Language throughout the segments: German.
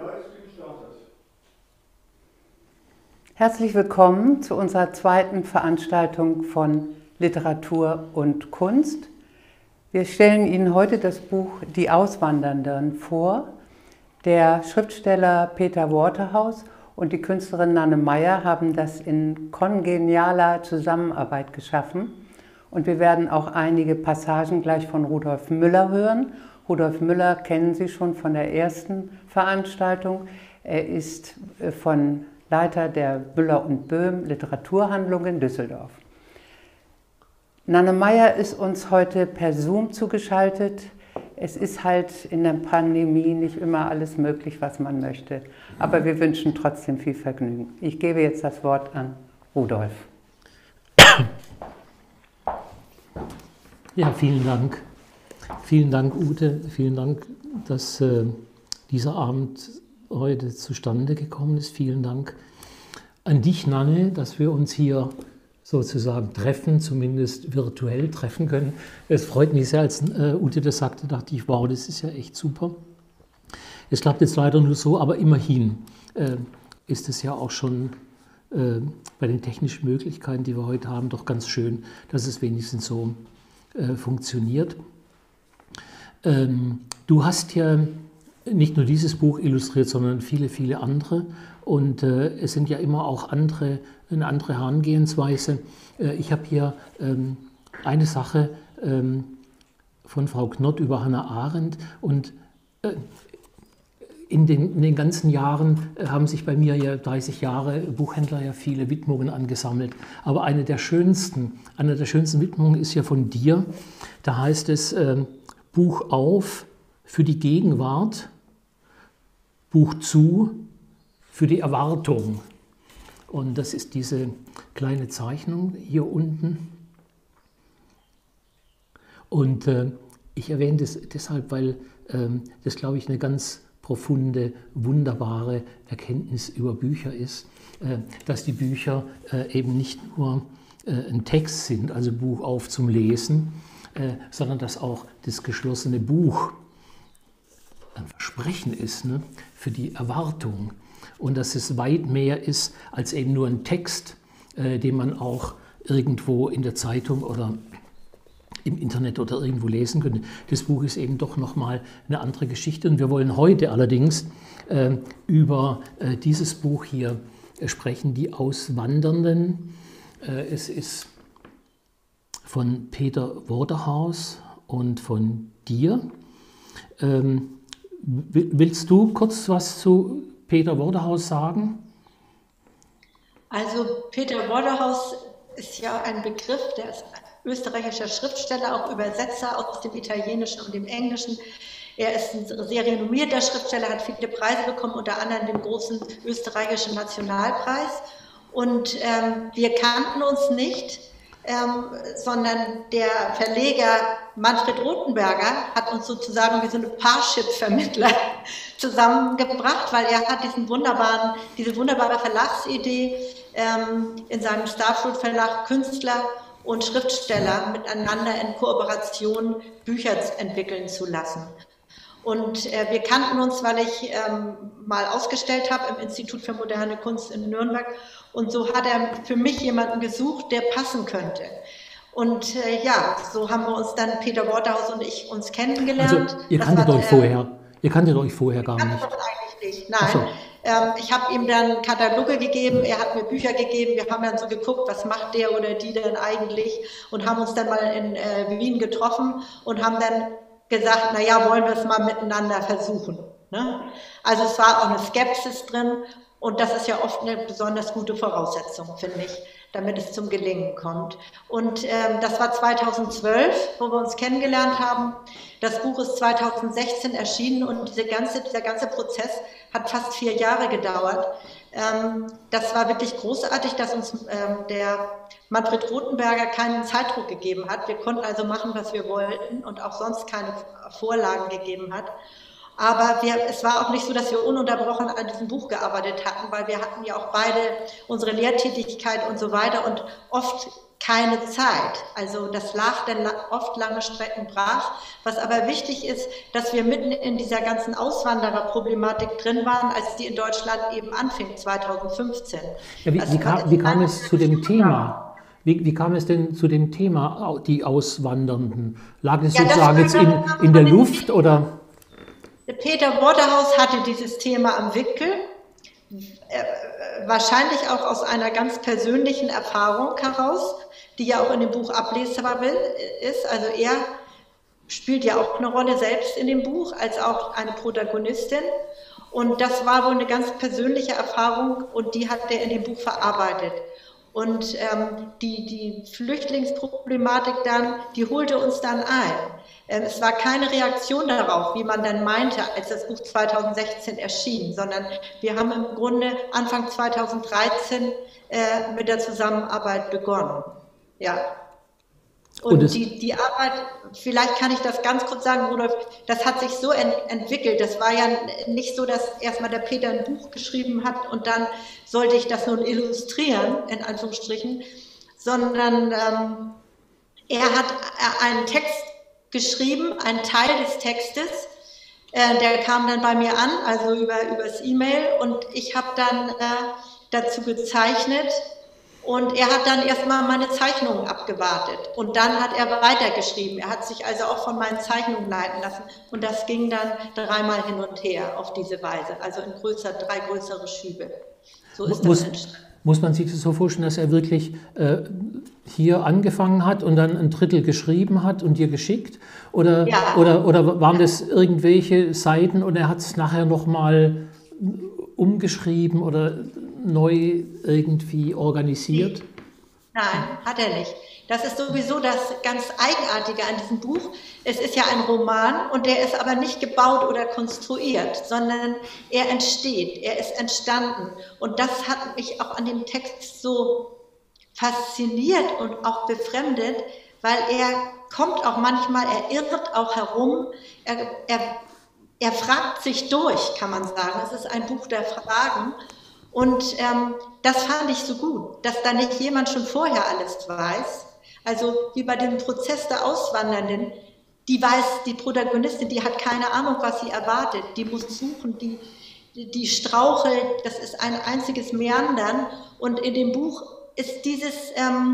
Herzlich willkommen zu unserer zweiten Veranstaltung von Literatur und Kunst. Wir stellen Ihnen heute das Buch Die Auswandernden vor. Der Schriftsteller Peter Waterhouse und die Künstlerin Nanne Meyer haben das in kongenialer Zusammenarbeit geschaffen. Und wir werden auch einige Passagen gleich von Rudolf Müller hören. Rudolf Müller kennen Sie schon von der ersten Veranstaltung. Er ist von Leiter der Müller und Böhm Literaturhandlung in Düsseldorf. Nanne Meyer ist uns heute per Zoom zugeschaltet. Es ist halt in der Pandemie nicht immer alles möglich, was man möchte. Aber wir wünschen trotzdem viel Vergnügen. Ich gebe jetzt das Wort an Rudolf. Ja, vielen Dank. Vielen Dank, Ute. Vielen Dank, dass dieser Abend heute zustande gekommen ist. Vielen Dank an dich, Nanne, dass wir uns hier sozusagen treffen, zumindest virtuell treffen können. Es freut mich sehr, als Ute das sagte, dachte ich, wow, das ist ja echt super. Es klappt jetzt leider nur so, aber immerhin ist es ja auch schon bei den technischen Möglichkeiten, die wir heute haben, doch ganz schön, dass es wenigstens so funktioniert. Du hast ja nicht nur dieses Buch illustriert, sondern viele, viele andere. Und es sind ja immer auch eine andere Herangehensweise. Ich habe hier eine Sache von Frau Knott über Hannah Arendt. Und in den ganzen Jahren haben sich bei mir ja 30 Jahre Buchhändler ja viele Widmungen angesammelt. Aber eine der schönsten Widmungen ist ja von dir. Da heißt es Buch auf für die Gegenwart, Buch zu für die Erwartung. Und das ist diese kleine Zeichnung hier unten. Und ich erwähne das deshalb, weil das, glaube ich, eine ganz profunde, wunderbare Erkenntnis über Bücher ist, dass die Bücher eben nicht nur ein Text sind, also Buch auf zum Lesen, sondern dass auch das geschlossene Buch ein Versprechen ist, ne, für die Erwartung. Und dass es weit mehr ist als eben nur ein Text, den man auch irgendwo in der Zeitung oder im Internet oder irgendwo lesen könnte. Das Buch ist eben doch nochmal eine andere Geschichte. Und wir wollen heute allerdings über dieses Buch hier sprechen, Die Auswandernden. Es ist von Peter Waterhouse und von dir. Willst du kurz was zu Peter Waterhouse sagen? Also Peter Waterhouse ist ja ein Begriff, der ist österreichischer Schriftsteller, auch Übersetzer aus dem Italienischen und dem Englischen. Er ist ein sehr renommierter Schriftsteller, hat viele Preise bekommen, unter anderem den großen österreichischen Nationalpreis. Und wir kannten uns nicht, sondern der Verleger Manfred Rothenberger hat uns sozusagen wie so eine Parship-Vermittler zusammengebracht, weil er hat diese wunderbare Verlagsidee in seinem Starfruit Verlag Künstler und Schriftsteller miteinander in Kooperation Bücher entwickeln zu lassen. Und wir kannten uns, weil ich mal ausgestellt habe im Institut für moderne Kunst in Nürnberg. Und so hat er für mich jemanden gesucht, der passen könnte. Und ja, so haben wir uns dann, Peter Waterhouse und ich, uns kennengelernt. Also ihr kanntet euch vorher? Ihr kanntet euch vorher gar nicht? Wir kannten uns eigentlich nicht, nein. Ich habe ihm dann Kataloge gegeben, er hat mir Bücher gegeben, wir haben dann so geguckt, was macht der oder die denn eigentlich, und haben uns dann mal in Wien getroffen und haben dann gesagt, naja, wollen wir es mal miteinander versuchen. Ne? Also es war auch eine Skepsis drin und das ist ja oft eine besonders gute Voraussetzung, finde ich, damit es zum Gelingen kommt. Und das war 2012, wo wir uns kennengelernt haben. Das Buch ist 2016 erschienen und dieser ganze Prozess hat fast 4 Jahre gedauert. Das war wirklich großartig, dass uns der Manfred Rothenberger keinen Zeitdruck gegeben hat. Wir konnten also machen, was wir wollten und auch sonst keine Vorlagen gegeben hat. Aber es war auch nicht so, dass wir ununterbrochen an diesem Buch gearbeitet hatten, weil wir hatten ja auch beide unsere Lehrtätigkeit und so weiter. Und oft keine Zeit. Also das lag dann oft lange Strecken brach. Was aber wichtig ist, dass wir mitten in dieser ganzen Auswandererproblematik drin waren, als die in Deutschland eben anfing, 2015. Ja, wie kam es zu dem Thema? Wie kam es denn zu dem Thema, die Auswandernden? Lag es sozusagen jetzt in der Luft oder? Peter Waterhouse hatte dieses Thema am Wickel, wahrscheinlich auch aus einer ganz persönlichen Erfahrung heraus, die ja auch in dem Buch ablesbar ist. Also er spielt ja auch eine Rolle selbst in dem Buch, als auch eine Protagonistin. Und das war wohl eine ganz persönliche Erfahrung und die hat er in dem Buch verarbeitet. Und die Flüchtlingsproblematik dann, die holte uns dann ein. Es war keine Reaktion darauf, wie man dann meinte, als das Buch 2016 erschien, sondern wir haben im Grunde Anfang 2013 mit der Zusammenarbeit begonnen. Ja. Und die Arbeit, vielleicht kann ich das ganz kurz sagen, Rudolf, das hat sich so entwickelt. Das war ja nicht so, dass erstmal der Peter ein Buch geschrieben hat und dann sollte ich das nun illustrieren, in Anführungsstrichen, sondern er hat einen Text geschrieben, einen Teil des Textes, der kam dann bei mir an, also übers E-Mail, und ich habe dann dazu gezeichnet. Und er hat dann erstmal meine Zeichnungen abgewartet und dann hat er weitergeschrieben. Er hat sich also auch von meinen Zeichnungen leiten lassen und das ging dann 3-mal hin und her auf diese Weise, also in 3 größere Schübe. So ist das entstanden. Muss man sich das so vorstellen, dass er wirklich hier angefangen hat und dann ein Drittel geschrieben hat und dir geschickt? Oder waren das irgendwelche Seiten und er hat es nachher nochmal umgeschrieben oder neu irgendwie organisiert? Nein, hat er nicht. Das ist sowieso das ganz Eigenartige an diesem Buch. Es ist ja ein Roman und der ist aber nicht gebaut oder konstruiert, sondern er entsteht, er ist entstanden. Und das hat mich auch an dem Text so fasziniert und auch befremdet, weil er kommt auch manchmal, er irrt auch herum, er fragt sich durch, kann man sagen. Es ist ein Buch der Fragen. Und das fand ich so gut, dass da nicht jemand schon vorher alles weiß. Also wie bei dem Prozess der Auswandernden, die Protagonistin, die hat keine Ahnung, was sie erwartet. Die muss suchen, die strauchelt, das ist ein einziges Meandern. Und in dem Buch ist dieses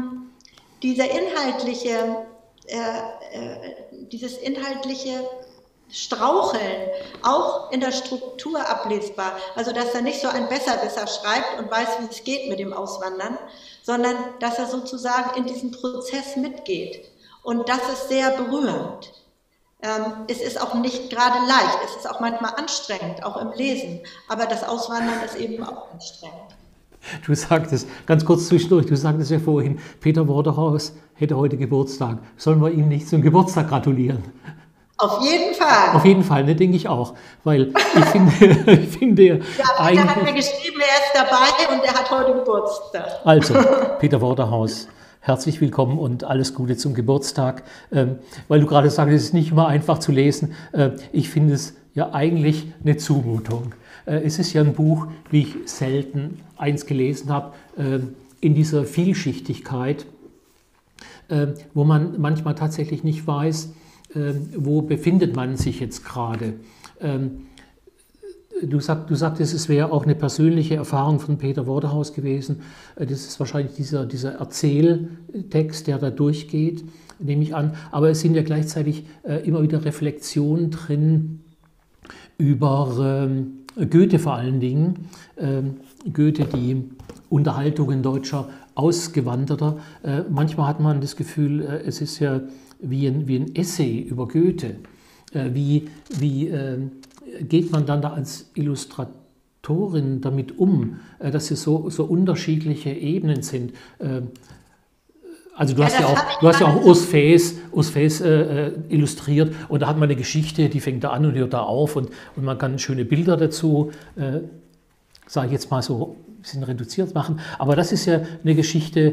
inhaltliche Straucheln, auch in der Struktur ablesbar. Also, dass er nicht so ein Besserwisser schreibt und weiß, wie es geht mit dem Auswandern, sondern dass er sozusagen in diesen Prozess mitgeht. Und das ist sehr berührend. Es ist auch nicht gerade leicht, es ist auch manchmal anstrengend, auch im Lesen. Aber das Auswandern ist eben auch anstrengend. Du sagtest, ganz kurz zwischendurch, du sagtest ja vorhin, Peter Waterhouse hätte heute Geburtstag. Sollen wir ihm nicht zum Geburtstag gratulieren? Auf jeden Fall. Auf jeden Fall, ne, denke ich auch. Weil ich finde ja, Peter hat mir geschrieben, er ist dabei und er hat heute Geburtstag. Also, Peter Waterhouse, herzlich willkommen und alles Gute zum Geburtstag. Weil du gerade sagst, es ist nicht immer einfach zu lesen. Ich finde es ja eigentlich eine Zumutung. Es ist ja ein Buch, wie ich selten eins gelesen habe, in dieser Vielschichtigkeit, wo man manchmal tatsächlich nicht weiß, wo befindet man sich jetzt gerade. Du sagtest, es wäre auch eine persönliche Erfahrung von Peter Waterhouse gewesen. Das ist wahrscheinlich dieser Erzähltext, der da durchgeht, nehme ich an. Aber es sind ja gleichzeitig immer wieder Reflexionen drin über Goethe vor allen Dingen. Goethe, die Unterhaltungen deutscher Ausgewanderter. Manchmal hat man das Gefühl, es ist ja wie ein Essay über Goethe. Wie geht man dann da als Illustratorin damit um, dass es so unterschiedliche Ebenen sind? Also du hast ja auch Urs Faes illustriert und da hat man eine Geschichte, die fängt da an und hört da auf und man kann schöne Bilder dazu, sage ich jetzt mal so, ein bisschen reduziert machen. Aber das ist ja eine Geschichte,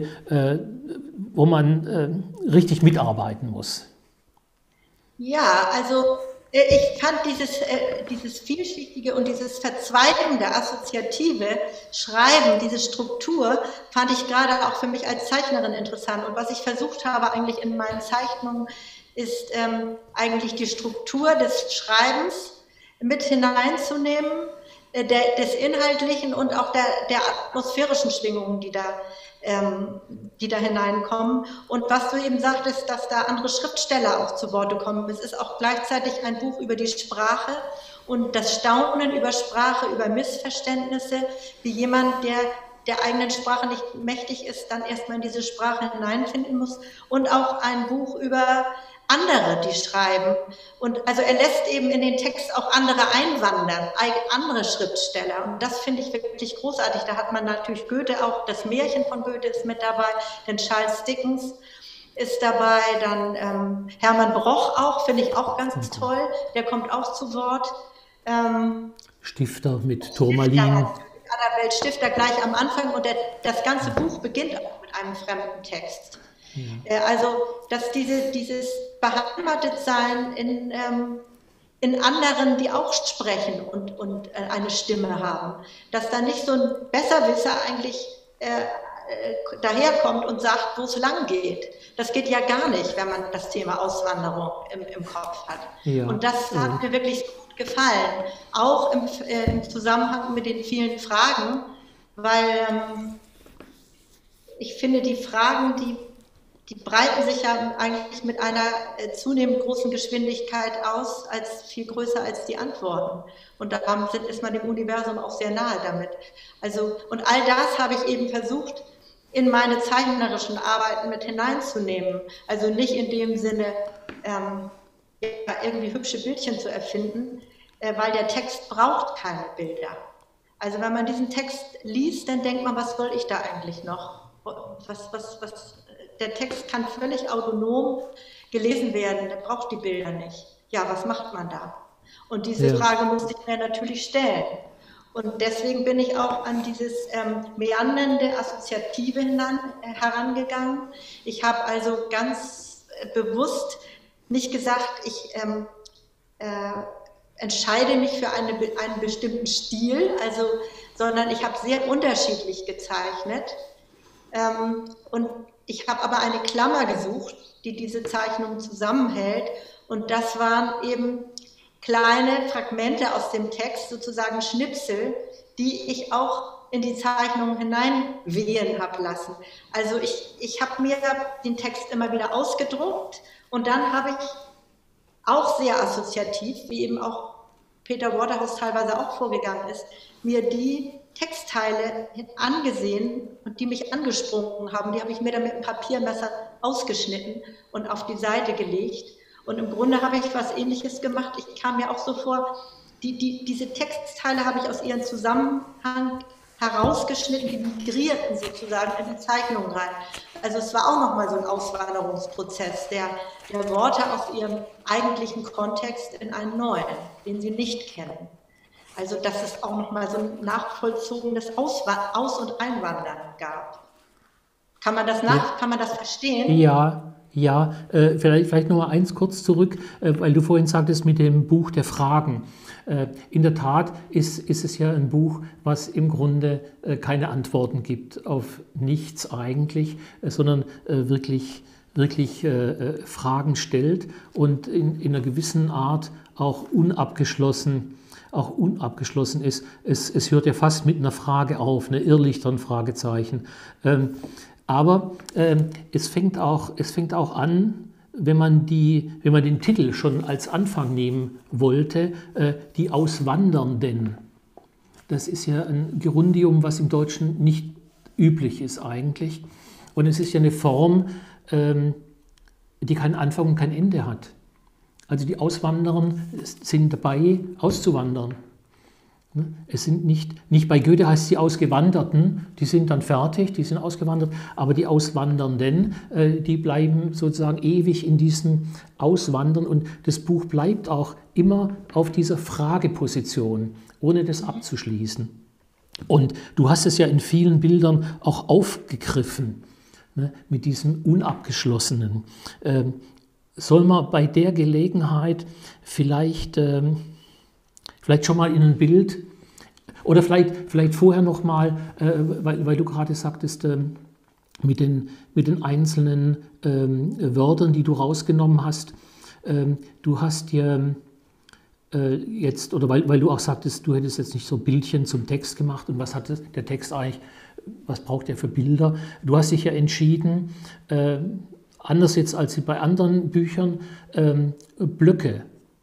wo man richtig mitarbeiten muss. Ja, also Ich fand dieses vielschichtige und dieses verzweigende, assoziative Schreiben, diese Struktur, fand ich gerade auch für mich als Zeichnerin interessant. Und was ich versucht habe eigentlich in meinen Zeichnungen, ist eigentlich die Struktur des Schreibens mit hineinzunehmen, des Inhaltlichen und auch der atmosphärischen Schwingungen, die da hineinkommen. Und was du eben sagtest, dass da andere Schriftsteller auch zu Worte kommen. Es ist auch gleichzeitig ein Buch über die Sprache und das Staunen über Sprache, über Missverständnisse, wie jemand, der eigenen Sprache nicht mächtig ist, dann erstmal in diese Sprache hineinfinden muss. Und auch ein Buch über andere, die schreiben. Und also er lässt eben in den Text auch andere einwandern, andere Schriftsteller. Und das finde ich wirklich großartig. Da hat man natürlich Goethe auch, das Märchen von Goethe ist mit dabei, denn Charles Dickens ist dabei, dann Hermann Broch auch, finde ich auch ganz toll. Der kommt auch zu Wort. Stifter mit Turmalin. Adalbert Stifter gleich am Anfang und das ganze Buch beginnt auch mit einem fremden Text. Ja. Also, dass dieses Beheimatetsein in anderen, die auch sprechen und eine Stimme haben, dass da nicht so ein Besserwisser eigentlich daherkommt und sagt, wo es lang geht. Das geht ja gar nicht, wenn man das Thema Auswanderung im Kopf hat. Ja. Und das hat mir wirklich gut gefallen, auch im Zusammenhang mit den vielen Fragen, weil ich finde, die Fragen, die breiten sich ja eigentlich mit einer zunehmend großen Geschwindigkeit aus, als viel größer als die Antworten. Und da ist man dem Universum auch sehr nahe damit. Also, und all das habe ich eben versucht, in meine zeichnerischen Arbeiten mit hineinzunehmen. Also nicht in dem Sinne, irgendwie hübsche Bildchen zu erfinden, weil der Text braucht keine Bilder. Also wenn man diesen Text liest, dann denkt man, was soll ich da eigentlich noch? Der Text kann völlig autonom gelesen werden, der braucht die Bilder nicht. Ja, was macht man da? Und diese Frage musste ich mir natürlich stellen. Und deswegen bin ich auch an dieses meandernde, assoziative herangegangen. Ich habe also ganz bewusst nicht gesagt, ich entscheide mich für einen bestimmten Stil, sondern ich habe sehr unterschiedlich gezeichnet. Und ich habe aber eine Klammer gesucht, die diese Zeichnung zusammenhält. Und das waren eben kleine Fragmente aus dem Text, sozusagen Schnipsel, die ich auch in die Zeichnung hineinwehen habe lassen. Also ich habe mir den Text immer wieder ausgedruckt und dann habe ich auch sehr assoziativ, wie eben auch Peter Waterhouse teilweise auch vorgegangen ist, mir die Textteile angesehen und die mich angesprungen haben, die habe ich mir dann mit einem Papiermesser ausgeschnitten und auf die Seite gelegt. Und im Grunde habe ich was Ähnliches gemacht. Ich kam mir auch so vor, diese Textteile habe ich aus ihrem Zusammenhang herausgeschnitten, die migrierten sozusagen in die Zeichnung rein. Also es war auch nochmal so ein Auswanderungsprozess, der Worte aus ihrem eigentlichen Kontext in einen neuen, den sie nicht kennen. Also dass es auch nochmal so ein nachvollzogenes Aus- und Einwandern gab. Kann man das verstehen? Ja, vielleicht noch mal eins kurz zurück, weil du vorhin sagtest mit dem Buch der Fragen. In der Tat ist es ja ein Buch, was im Grunde keine Antworten gibt auf nichts eigentlich, sondern wirklich Fragen stellt und in einer gewissen Art auch unabgeschlossen ist. Es hört ja fast mit einer Frage auf, eine Irrlichtern Fragezeichen. Aber es fängt auch an, wenn man den Titel schon als Anfang nehmen wollte, die Auswandernden. Das ist ja ein Gerundium, was im Deutschen nicht üblich ist eigentlich. Und es ist ja eine Form, die keinen Anfang und kein Ende hat. Also die Auswanderer sind dabei, auszuwandern. Es sind nicht bei Goethe heißt es die Ausgewanderten, die sind dann fertig, die sind ausgewandert, aber die Auswandernden, die bleiben sozusagen ewig in diesem Auswandern und das Buch bleibt auch immer auf dieser Frageposition, ohne das abzuschließen. Und du hast es ja in vielen Bildern auch aufgegriffen, ne, mit diesem Unabgeschlossenen. soll man bei der Gelegenheit vielleicht schon mal in ein Bild oder vielleicht vorher noch mal, weil du gerade sagtest, mit den einzelnen Wörtern, die du rausgenommen hast. Du hast ja jetzt, oder weil du auch sagtest, du hättest jetzt nicht so Bildchen zum Text gemacht und was hat der Text eigentlich, was braucht er für Bilder? Du hast dich ja entschieden, anders jetzt als bei anderen Büchern, Blöcke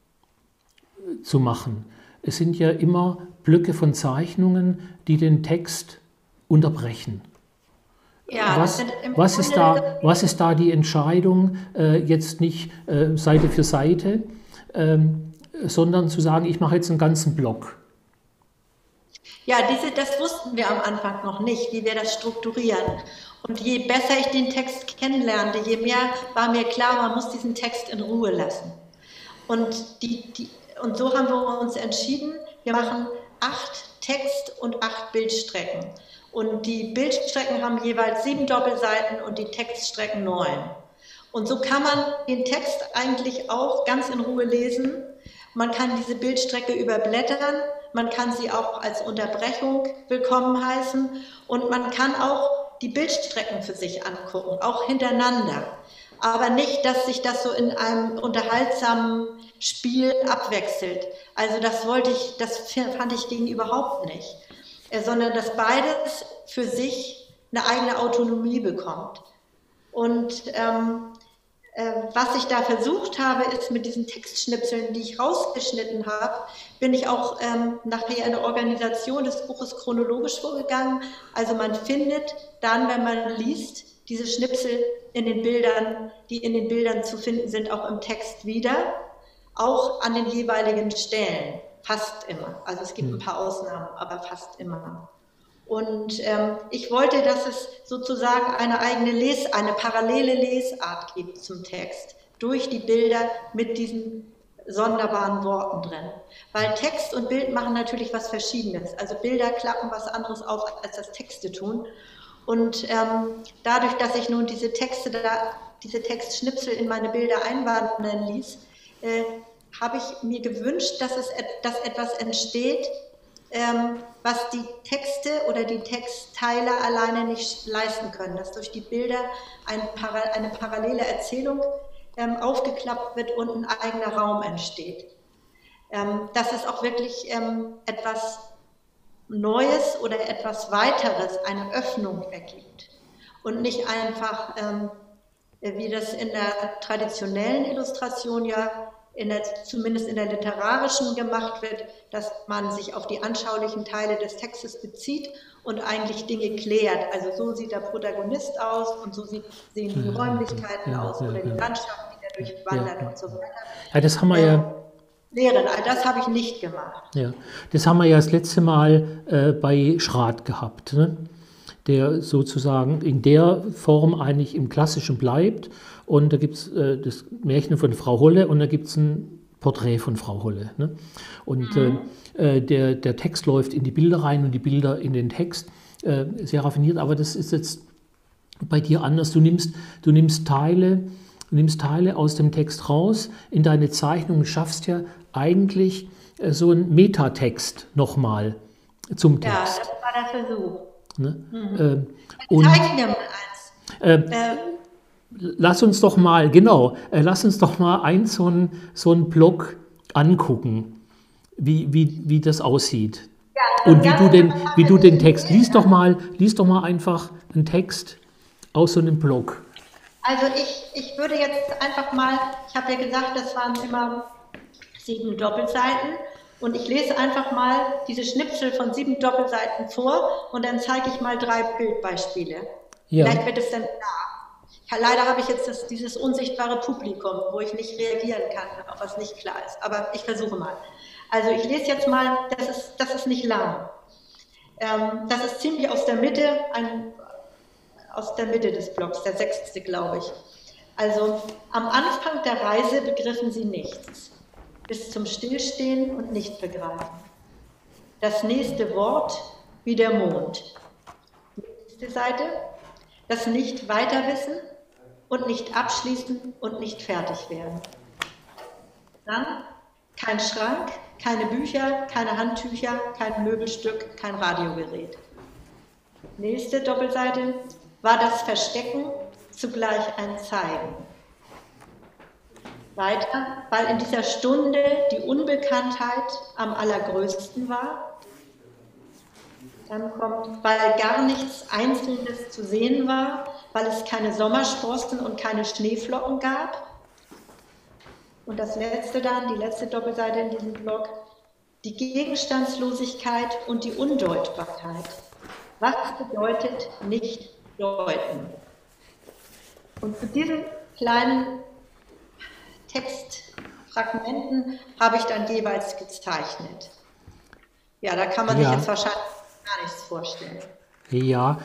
zu machen. Es sind ja immer Blöcke von Zeichnungen, die den Text unterbrechen. Ja, was ist da die Entscheidung, jetzt nicht Seite für Seite, sondern zu sagen, ich mache jetzt einen ganzen Block? Ja, das wussten wir am Anfang noch nicht, wie wir das strukturieren. Und je besser ich den Text kennenlernte, je mehr war mir klar, man muss diesen Text in Ruhe lassen. Und so haben wir uns entschieden, wir machen 8 Text- und 8 Bildstrecken. Und die Bildstrecken haben jeweils 7 Doppelseiten und die Textstrecken 9. Und so kann man den Text eigentlich auch ganz in Ruhe lesen. Man kann diese Bildstrecke überblättern, man kann sie auch als Unterbrechung willkommen heißen und man kann auch die Bildstrecken für sich angucken, auch hintereinander. Aber nicht, dass sich das so in einem unterhaltsamen Spiel abwechselt. Also das fand ich ging überhaupt nicht. Sondern dass beides für sich eine eigene Autonomie bekommt. Und was ich da versucht habe, ist mit diesen Textschnipseln, die ich rausgeschnitten habe, bin ich auch nachher in der Organisation des Buches chronologisch vorgegangen. Also man findet dann, wenn man liest, diese Schnipsel in den Bildern, die in den Bildern zu finden sind, auch im Text wieder, auch an den jeweiligen Stellen. Fast immer. Also es gibt ein paar Ausnahmen, aber fast immer. Und ich wollte, dass es sozusagen eine parallele Lesart gibt zum Text, durch die Bilder mit diesen sonderbaren Worten drin. Weil Text und Bild machen natürlich was Verschiedenes. Also Bilder klappen was anderes auf, als das Texte tun. Und dadurch, dass ich nun diese Textschnipsel in meine Bilder einwandern ließ, habe ich mir gewünscht, dass etwas entsteht, was die Texte oder die Textteile alleine nicht leisten können, dass durch die Bilder eine parallele Erzählung aufgeklappt wird und ein eigener Raum entsteht. Dass es auch wirklich etwas Neues oder etwas Weiteres, eine Öffnung ergibt und nicht einfach, wie das in der traditionellen Illustration ja zumindest in der literarischen gemacht wird, dass man sich auf die anschaulichen Teile des Textes bezieht und eigentlich Dinge klärt. Also so sieht der Protagonist aus und so sehen die Räumlichkeiten aus oder die Landschaft, die da durchwandert und so weiter. Ja, das haben wir ja. Lehren, das habe ich nicht gemacht. Ja, das haben wir ja das letzte Mal bei Schrath gehabt, ne? Der sozusagen in der Form eigentlich im Klassischen bleibt. Und da gibt es das Märchen von Frau Holle und da gibt es ein Porträt von Frau Holle. Ne? Und der Text läuft in die Bilder rein und die Bilder in den Text. Sehr raffiniert, aber das ist jetzt bei dir anders. Du nimmst Teile aus dem Text raus in deine Zeichnung und schaffst ja eigentlich so einen Metatext nochmal zum Text. Ja, das war der Versuch. Ne? Zeig mir mal eins. Lass uns doch mal so einen Block angucken, wie das aussieht. Ja, und wie du den Text, lies doch mal einfach einen Text aus so einem Block. Also ich würde jetzt einfach mal, ich habe ja gesagt, das waren immer 7 Doppelseiten und ich lese einfach mal diese Schnipsel von 7 Doppelseiten vor und dann zeige ich mal 3 Bildbeispiele. Ja. Vielleicht wird es dann klar. Leider habe ich jetzt dieses unsichtbare Publikum, wo ich nicht reagieren kann, auf was nicht klar ist. Aber ich versuche mal. Also ich lese jetzt mal, das ist nicht lang. Das ist ziemlich aus der Mitte des Blocks, der 6. glaube ich. Also am Anfang der Reise begriffen sie nichts, bis zum Stillstehen und Nichtbegreifen. Das nächste Wort wie der Mond. Nächste Seite. Das Nicht-Weiterwissen und nicht abschließen und nicht fertig werden. Dann kein Schrank, keine Bücher, keine Handtücher, kein Möbelstück, kein Radiogerät. Nächste Doppelseite war das Verstecken zugleich ein Zeigen. Weiter, weil in dieser Stunde die Unbekanntheit am allergrößten war. Dann kommt, weil gar nichts Einzelnes zu sehen war, weil es keine Sommersprossen und keine Schneeflocken gab. Und das letzte dann, die letzte Doppelseite in diesem Blog, die Gegenstandslosigkeit und die Undeutbarkeit. Was bedeutet nicht deuten? Und zu diesen kleinen Textfragmenten habe ich dann jeweils gezeichnet. Ja, da kann man sich jetzt wahrscheinlich gar nichts vorstellen. Ja,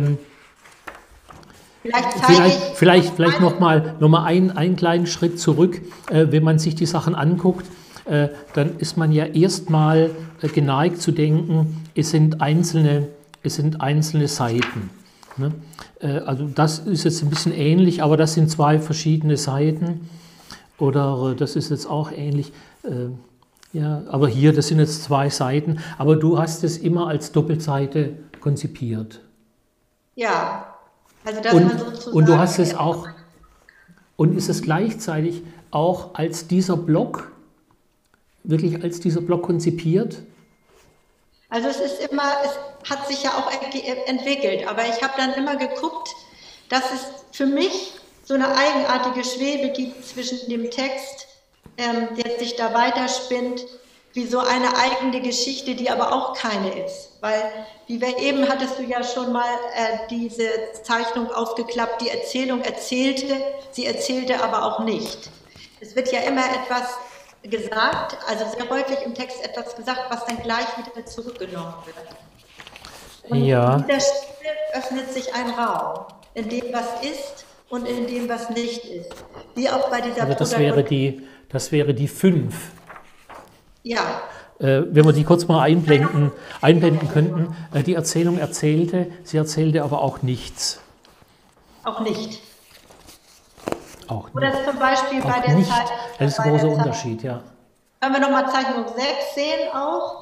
vielleicht noch mal einen kleinen Schritt zurück. Wenn man sich die Sachen anguckt, dann ist man ja erstmal geneigt zu denken, es sind einzelne Seiten. Ne? Also das ist jetzt ein bisschen ähnlich, aber das sind zwei verschiedene Seiten. Oder das ist jetzt auch ähnlich. Ja, aber hier, das sind jetzt zwei Seiten. Aber du hast es immer als Doppelseite konzipiert. Ja, also dass man sozusagen... Und du hast es auch... Und ist es gleichzeitig auch als dieser Block, wirklich als dieser Block konzipiert? Also es hat sich ja auch entwickelt, aber ich habe dann immer geguckt, dass es für mich so eine eigenartige Schwebe gibt zwischen dem Text, der sich da weiterspinnt, wie so eine eigene Geschichte, die aber auch keine ist. Weil, wie wir eben, hattest du ja schon mal diese Zeichnung aufgeklappt, die Erzählung erzählte, sie erzählte aber auch nicht. Es wird ja immer etwas gesagt, also sehr häufig im Text etwas gesagt, was dann gleich wieder zurückgenommen wird. Und in dieser Stelle öffnet sich ein Raum, in dem was ist und in dem was nicht ist. Wie auch bei dieser das wäre die 5. Ja. Wenn wir die kurz mal einblenden könnten. Die Erzählung erzählte, sie erzählte aber auch nichts. Auch nicht. Auch nicht. Oder zum Beispiel bei der nicht. Zeichnung. Das ist ein großer Unterschied, ja. Können wir nochmal Zeichnung 6 sehen auch?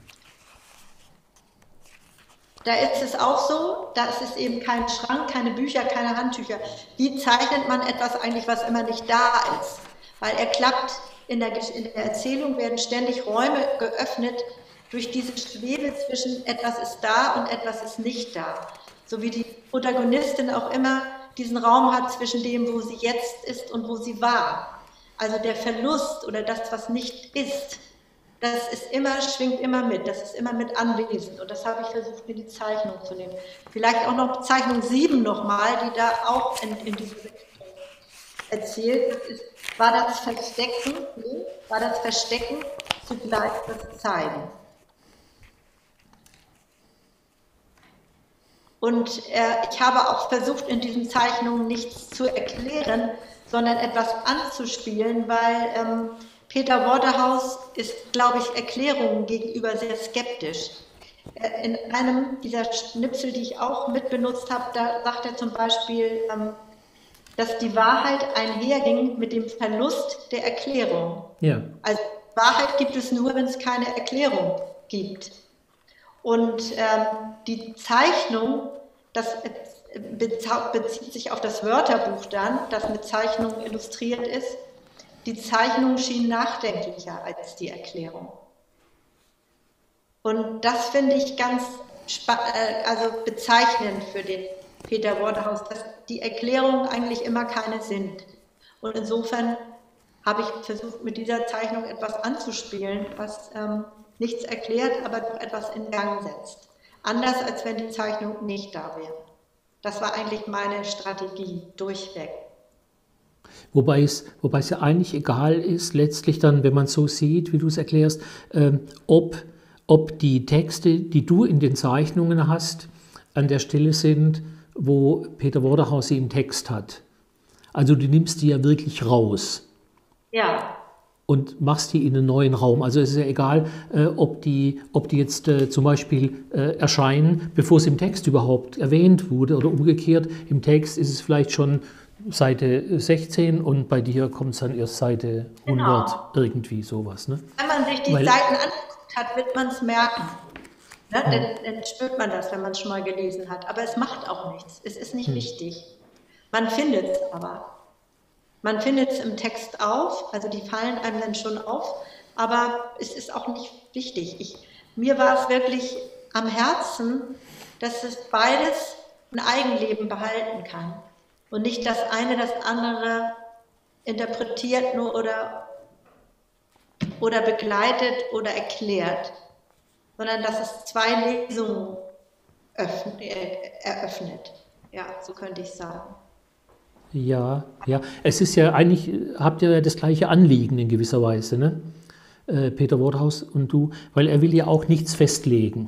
Da ist es auch so, da ist es eben kein Schrank, keine Bücher, keine Handtücher. Wie zeichnet man etwas eigentlich, was immer nicht da ist? Weil er klappt, in der Erzählung werden ständig Räume geöffnet durch diese Schwebe zwischen etwas ist da und etwas ist nicht da. So wie die Protagonistin auch immer diesen Raum hat zwischen dem, wo sie jetzt ist und wo sie war. Also der Verlust oder das, was nicht ist, das ist immer, schwingt immer mit, das ist immer mit anwesend. Und das habe ich versucht, in die Zeichnung zu nehmen. Vielleicht auch noch Zeichnung 7 nochmal, die da auch in diese Richtung erzählt. War das Verstecken zugleich das Zeigen. Und ich habe auch versucht, in diesen Zeichnungen nichts zu erklären, sondern etwas anzuspielen, weil Peter Waterhouse ist, glaube ich, Erklärungen gegenüber sehr skeptisch. In einem dieser Schnipsel, die ich auch mitbenutzt habe, da sagt er zum Beispiel, dass die Wahrheit einherging mit dem Verlust der Erklärung. Ja. Also Wahrheit gibt es nur, wenn es keine Erklärung gibt. Und die Zeichnung, das bezieht sich auf das Wörterbuch dann, das mit Zeichnungen illustriert ist. Die Zeichnung schien nachdenklicher als die Erklärung. Und das finde ich ganz bezeichnend für den Peter Waterhouse, dass die Erklärungen eigentlich immer keine sind. Und insofern habe ich versucht, mit dieser Zeichnung etwas anzuspielen, was nichts erklärt, aber doch etwas in Gang setzt. Anders, als wenn die Zeichnung nicht da wäre. Das war eigentlich meine Strategie, durchweg. Wobei es ja eigentlich egal ist, letztlich dann, wenn man so sieht, wie du es erklärst, ob die Texte, die du in den Zeichnungen hast, an der Stelle sind, wo Peter Waterhouse sie im Text hat. Also du nimmst die ja wirklich raus. Ja. Und machst die in einen neuen Raum. Also es ist ja egal, ob die jetzt zum Beispiel erscheinen, bevor es im Text überhaupt erwähnt wurde oder umgekehrt. Im Text ist es vielleicht schon Seite 16 und bei dir kommt es dann erst Seite 100, Genau. irgendwie sowas. Ne? Wenn man sich die Seiten angeguckt hat, wird man es merken. Ne? Dann spürt man das, wenn man es schon mal gelesen hat. Aber es macht auch nichts. Es ist nicht wichtig. Man findet es aber. Man findet es im Text auf, also die fallen einem dann schon auf, aber es ist auch nicht wichtig. Mir war es wirklich am Herzen, dass es beides ein Eigenleben behalten kann und nicht das eine das andere interpretiert nur oder begleitet oder erklärt, sondern dass es zwei Lesungen eröffnet. Ja, so könnte ich sagen. Ja, ja. Es ist ja eigentlich, habt ihr ja das gleiche Anliegen in gewisser Weise, ne? Peter Wodehaus und du, weil er will ja auch nichts festlegen.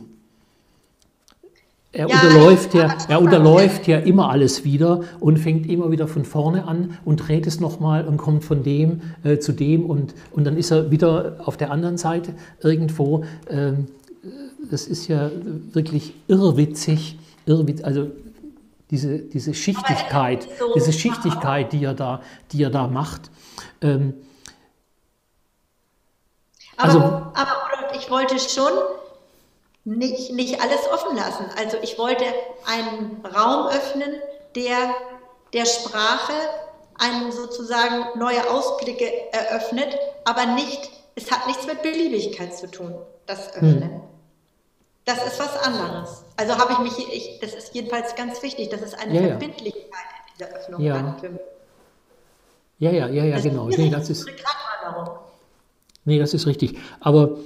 Er unterläuft ja immer alles wieder und fängt immer wieder von vorne an und dreht es nochmal und kommt von dem zu dem und dann ist er wieder auf der anderen Seite irgendwo. Das ist ja wirklich irrwitzig, also diese Schichtigkeit, die er da macht. Aber ich wollte schon nicht alles offen lassen. Also ich wollte einen Raum öffnen, der Sprache einen sozusagen neue Ausblicke eröffnet, aber es hat nichts mit Beliebigkeit zu tun, das Öffnen. Das ist was anderes. Also habe das ist jedenfalls ganz wichtig, dass es eine Verbindlichkeit in dieser Öffnung hat für mich. Ja, genau. Das ist richtig. Aber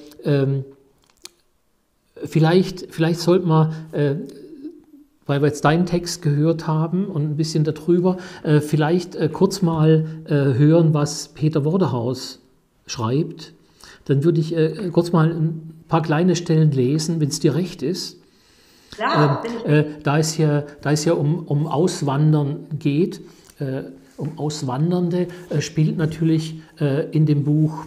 vielleicht sollten wir, weil wir jetzt deinen Text gehört haben und ein bisschen darüber, vielleicht kurz mal hören, was Peter Wodehaus schreibt. Dann würde ich kurz mal ein paar kleine Stellen lesen, wenn es dir recht ist. Ja, da es ja um Auswandern geht, um Auswandernde, spielt natürlich in dem Buch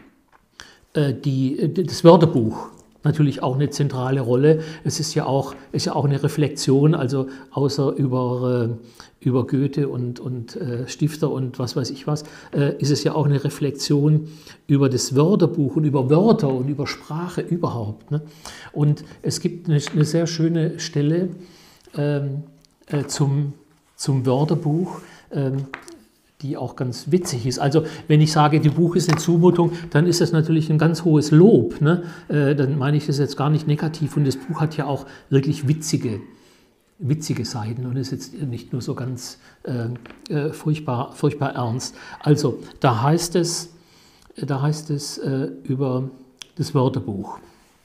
das Wörterbuch natürlich auch eine zentrale Rolle. Es ist ja auch eine Reflexion, also außer über Goethe und Stifter und was weiß ich was, ist es ja auch eine Reflexion über das Wörterbuch und über Wörter und über Sprache überhaupt. Ne? Und es gibt eine sehr schöne Stelle zum Wörterbuch, die auch ganz witzig ist. Also wenn ich sage, die Buch ist eine Zumutung, dann ist das natürlich ein ganz hohes Lob. Ne? Dann meine ich das jetzt gar nicht negativ. Und das Buch hat ja auch wirklich witzige Seiten und ist jetzt nicht nur so ganz furchtbar ernst. Also da heißt es über das Wörterbuch.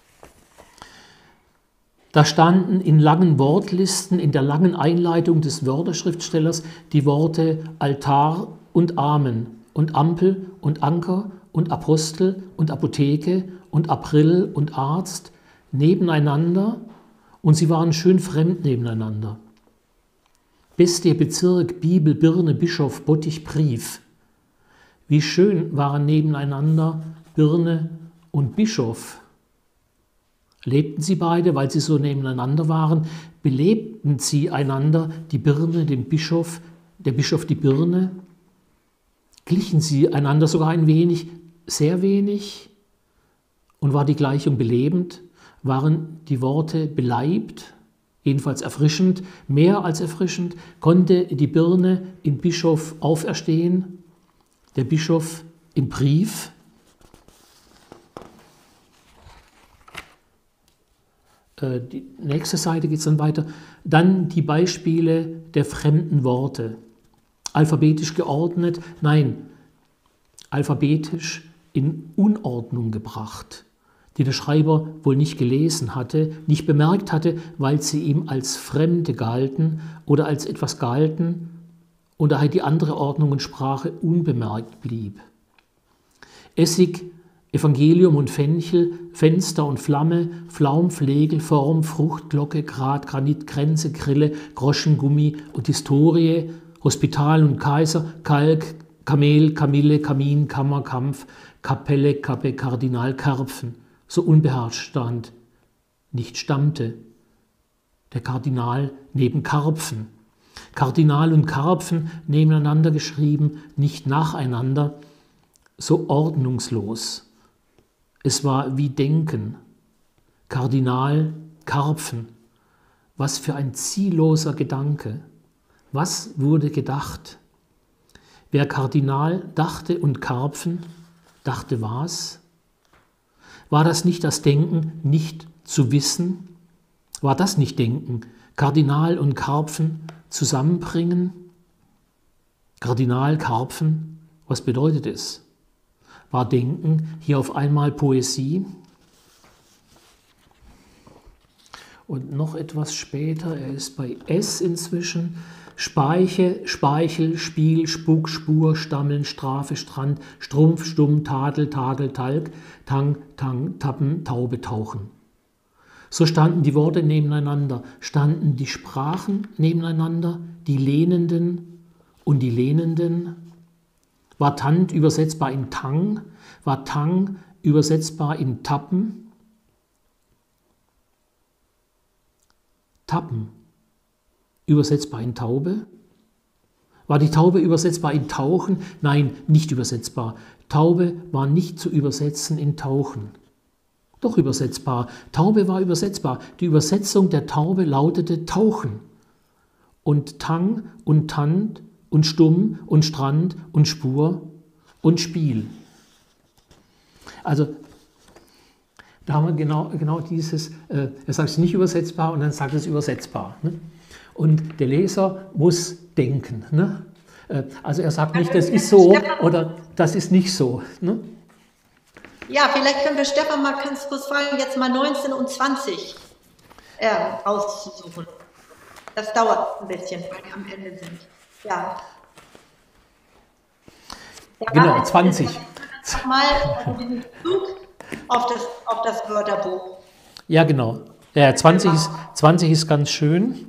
Da standen in langen Wortlisten, in der langen Einleitung des Wörterschriftstellers die Worte Altar und Amen und Ampel und Anker und Apostel und Apotheke und April und Arzt nebeneinander und sie waren schön fremd nebeneinander. Bestie, Bezirk, Bibel, Birne, Bischof, Bottich, Brief. Wie schön waren nebeneinander Birne und Bischof. Lebten sie beide, weil sie so nebeneinander waren, belebten sie einander, die Birne, den Bischof, der Bischof die Birne? Glichen sie einander sogar ein wenig, sehr wenig? Und war die Gleichung belebend? Waren die Worte beleibt, jedenfalls erfrischend, mehr als erfrischend? Konnte die Birne im Bischof auferstehen, der Bischof im Brief? Die nächste Seite geht es dann weiter. Dann die Beispiele der fremden Worte. Alphabetisch geordnet, nein, alphabetisch in Unordnung gebracht, die der Schreiber wohl nicht gelesen hatte, nicht bemerkt hatte, weil sie ihm als Fremde galten oder als etwas galten und daher die andere Ordnung und Sprache unbemerkt blieb. Essig, Evangelium und Fenchel, Fenster und Flamme, Pflaum, Flegel, Form, Frucht, Glocke, Grat, Granit, Grenze, Grille, Groschen, Gummi und Historie, Hospital und Kaiser, Kalk, Kamel, Kamille, Kamin, Kammer, Kampf, Kapelle, Kappe, Kardinal, Karpfen. So unbeherrscht stand, nicht stammte der Kardinal neben Karpfen. Kardinal und Karpfen nebeneinander geschrieben, nicht nacheinander, so ordnungslos. Es war wie Denken. Kardinal, Karpfen. Was für ein zielloser Gedanke. Was wurde gedacht? Wer Kardinal dachte und Karpfen, dachte was? War das nicht das Denken, nicht zu wissen? War das nicht Denken, Kardinal und Karpfen zusammenbringen? Kardinal, Karpfen, was bedeutet es? War Denken hier auf einmal Poesie? Und noch etwas später, er ist bei S inzwischen, Speiche, Speichel, Spiel, Spuck, Spur, Stammeln, Strafe, Strand, Strumpf, Stumm, Tadel, Tadel, Talg, Tang, Tang, Tappen, Taube, Tauchen. So standen die Worte nebeneinander, standen die Sprachen nebeneinander, die Lehnenden und die Lehnenden. War Tant übersetzbar in Tang? War Tang übersetzbar in Tappen? Tappen übersetzbar in Taube? War die Taube übersetzbar in Tauchen? Nein, nicht übersetzbar. Taube war nicht zu übersetzen in Tauchen. Doch übersetzbar. Taube war übersetzbar. Die Übersetzung der Taube lautete Tauchen. Und Tang und Tant und Stumm und Strand und Spur und Spiel. Also da haben wir genau dieses, er sagt es nicht übersetzbar und dann sagt es übersetzbar. Ne? Und der Leser muss denken. Ne? Also er sagt nicht, das ist so oder das ist nicht so. Ne? Ja, vielleicht können wir Stefan mal ganz kurz fragen, jetzt mal 19 und 20 auszusuchen. Das dauert ein bisschen, weil wir am Ende sind. Ja. Genau, 20. Nochmal diesen Bezug auf das Wörterbuch. Ja, genau. Ja, 20 ist ganz schön.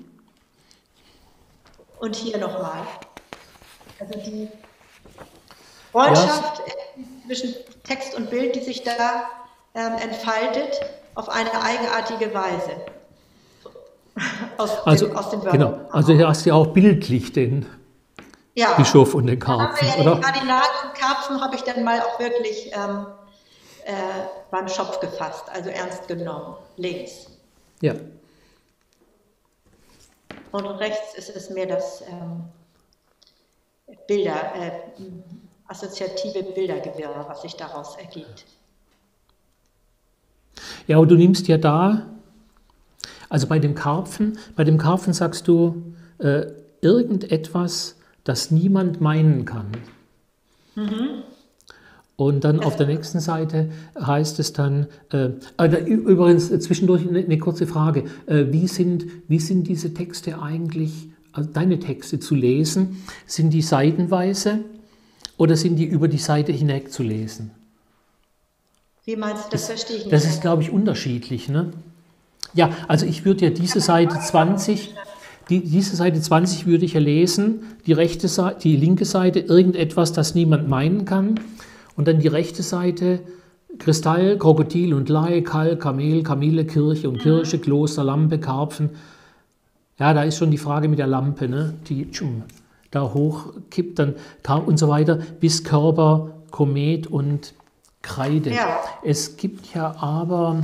Und hier nochmal. Also die Freundschaft zwischen Text und Bild, die sich da entfaltet, auf eine eigenartige Weise. Aus dem Wörterbuch. Genau. Also hier hast du ja auch bildlich den Bischof und den Karpfen, oder? Den Kardinal und Karpfen habe ich dann mal auch wirklich beim Schopf gefasst, also ernst genommen, links. Ja. Und rechts ist es mehr das assoziative Bildergewirr, was sich daraus ergibt. Ja, und du nimmst ja da, also bei dem Karpfen sagst du irgendetwas, das niemand meinen kann. Mhm. Und dann auf der nächsten Seite heißt es dann, übrigens zwischendurch eine kurze Frage, wie sind diese Texte eigentlich, also deine Texte zu lesen? Sind die seitenweise oder sind die über die Seite hinweg zu lesen? Wie meinst du, das verstehe ich nicht. Das ist, glaube ich, unterschiedlich, ne? Ja, also ich würde ja diese Seite 20 würde ich ja lesen, die linke Seite irgendetwas, das niemand meinen kann. Und dann die rechte Seite, Kristall, Krokodil und Laie, Kalk, Kamel, Kamele, Kirche und Kirche, Kloster, Lampe, Karpfen. Ja, da ist schon die Frage mit der Lampe, ne? Die da hochkippt, dann und so weiter, bis Körper, Komet und Kreide. Ja. Es gibt ja aber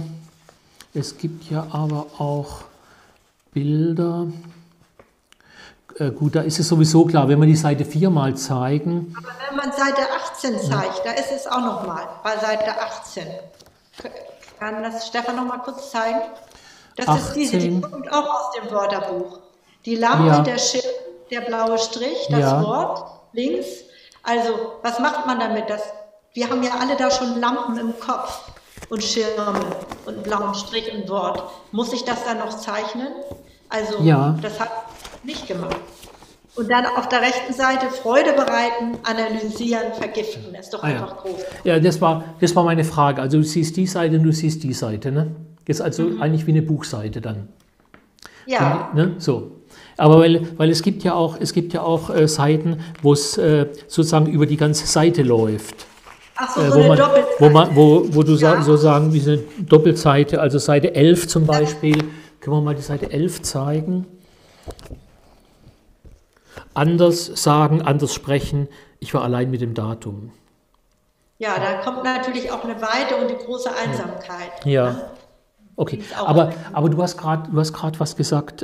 auch Bilder. Gut, da ist es sowieso klar, wenn wir die Seite 4 mal zeigen. Aber wenn man Seite 18 zeigt, da ist es auch nochmal, bei Seite 18. Kann das Stefan noch mal kurz zeigen? Das 18. ist diese, die kommt auch aus dem Wörterbuch. Die Lampe, der Schirm, der blaue Strich, das Wort links. Also, was macht man damit? Wir haben ja alle da schon Lampen im Kopf und Schirme und einen blauen Strich im Wort. Muss ich das dann noch zeichnen? Also, das hat nicht gemacht. Und dann auf der rechten Seite Freude bereiten, analysieren, vergiften. Das ist doch einfach groß. Ja, das war meine Frage. Also du siehst die Seite und du siehst die Seite, ne? Das ist also eigentlich wie eine Buchseite dann. Ja. Ne? So. Aber weil es gibt ja auch Seiten, wo es sozusagen über die ganze Seite läuft. Ach so, eine Doppelseite. Wo du so sagen, wie eine Doppelseite, also Seite 11 zum Beispiel. Können wir mal die Seite 11 zeigen? Anders sagen, anders sprechen. Ich war allein mit dem Datum. Ja, da kommt natürlich auch eine Weite und die große Einsamkeit. Ja, Ne? okay. Die ist auch Aber du hast gerade was gesagt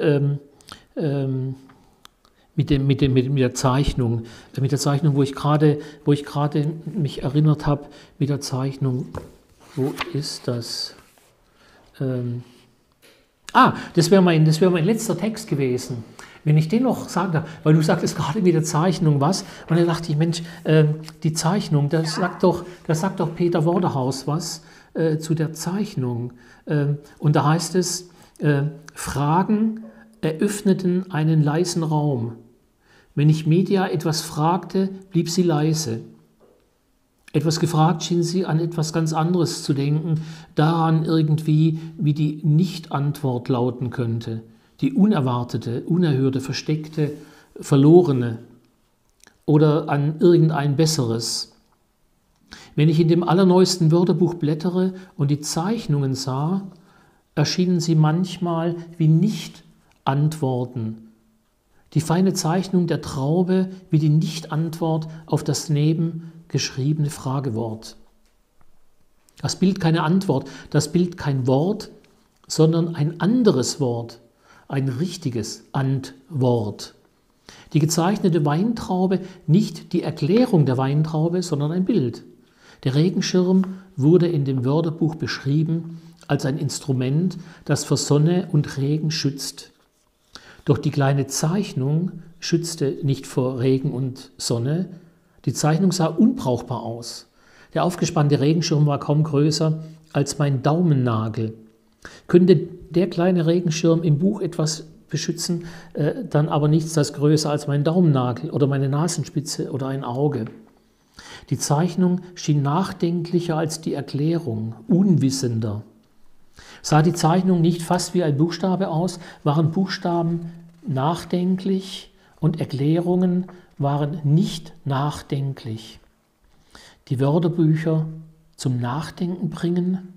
mit der Zeichnung. Mit der Zeichnung, wo ich gerade mich erinnert habe, mit der Zeichnung, wo ist das? Das wäre mein letzter Text gewesen. Wenn ich den noch sagen darf, weil du sagtest gerade mit der Zeichnung was, und dann dachte ich, Mensch, die Zeichnung, das sagt doch Peter Vorderhaus was zu der Zeichnung. Und da heißt es, Fragen eröffneten einen leisen Raum. Wenn ich Media etwas fragte, blieb sie leise. Etwas gefragt schien sie an etwas ganz anderes zu denken, daran irgendwie, wie die Nicht-Antwort lauten könnte. Die unerwartete, unerhörte, versteckte, verlorene oder an irgendein besseres. Wenn ich in dem allerneuesten Wörterbuch blättere und die Zeichnungen sah, erschienen sie manchmal wie Nicht-Antworten. Die feine Zeichnung der Traube wie die Nicht-Antwort auf das nebengeschriebene Fragewort. Das Bild keine Antwort, das Bild kein Wort, sondern ein anderes Wort. Ein richtiges Antwort. Die gezeichnete Weintraube, nicht die Erklärung der Weintraube, sondern ein Bild. Der Regenschirm wurde in dem Wörterbuch beschrieben als ein Instrument, das vor Sonne und Regen schützt. Doch die kleine Zeichnung schützte nicht vor Regen und Sonne. Die Zeichnung sah unbrauchbar aus. Der aufgespannte Regenschirm war kaum größer als mein Daumennagel. Könnte der kleine Regenschirm im Buch etwas beschützen, dann aber nichts, das größer als mein Daumennagel oder meine Nasenspitze oder ein Auge. Die Zeichnung schien nachdenklicher als die Erklärung, unwissender. Sah die Zeichnung nicht fast wie ein Buchstabe aus, waren Buchstaben nachdenklich und Erklärungen waren nicht nachdenklich. Die Wörterbücher zum Nachdenken bringen.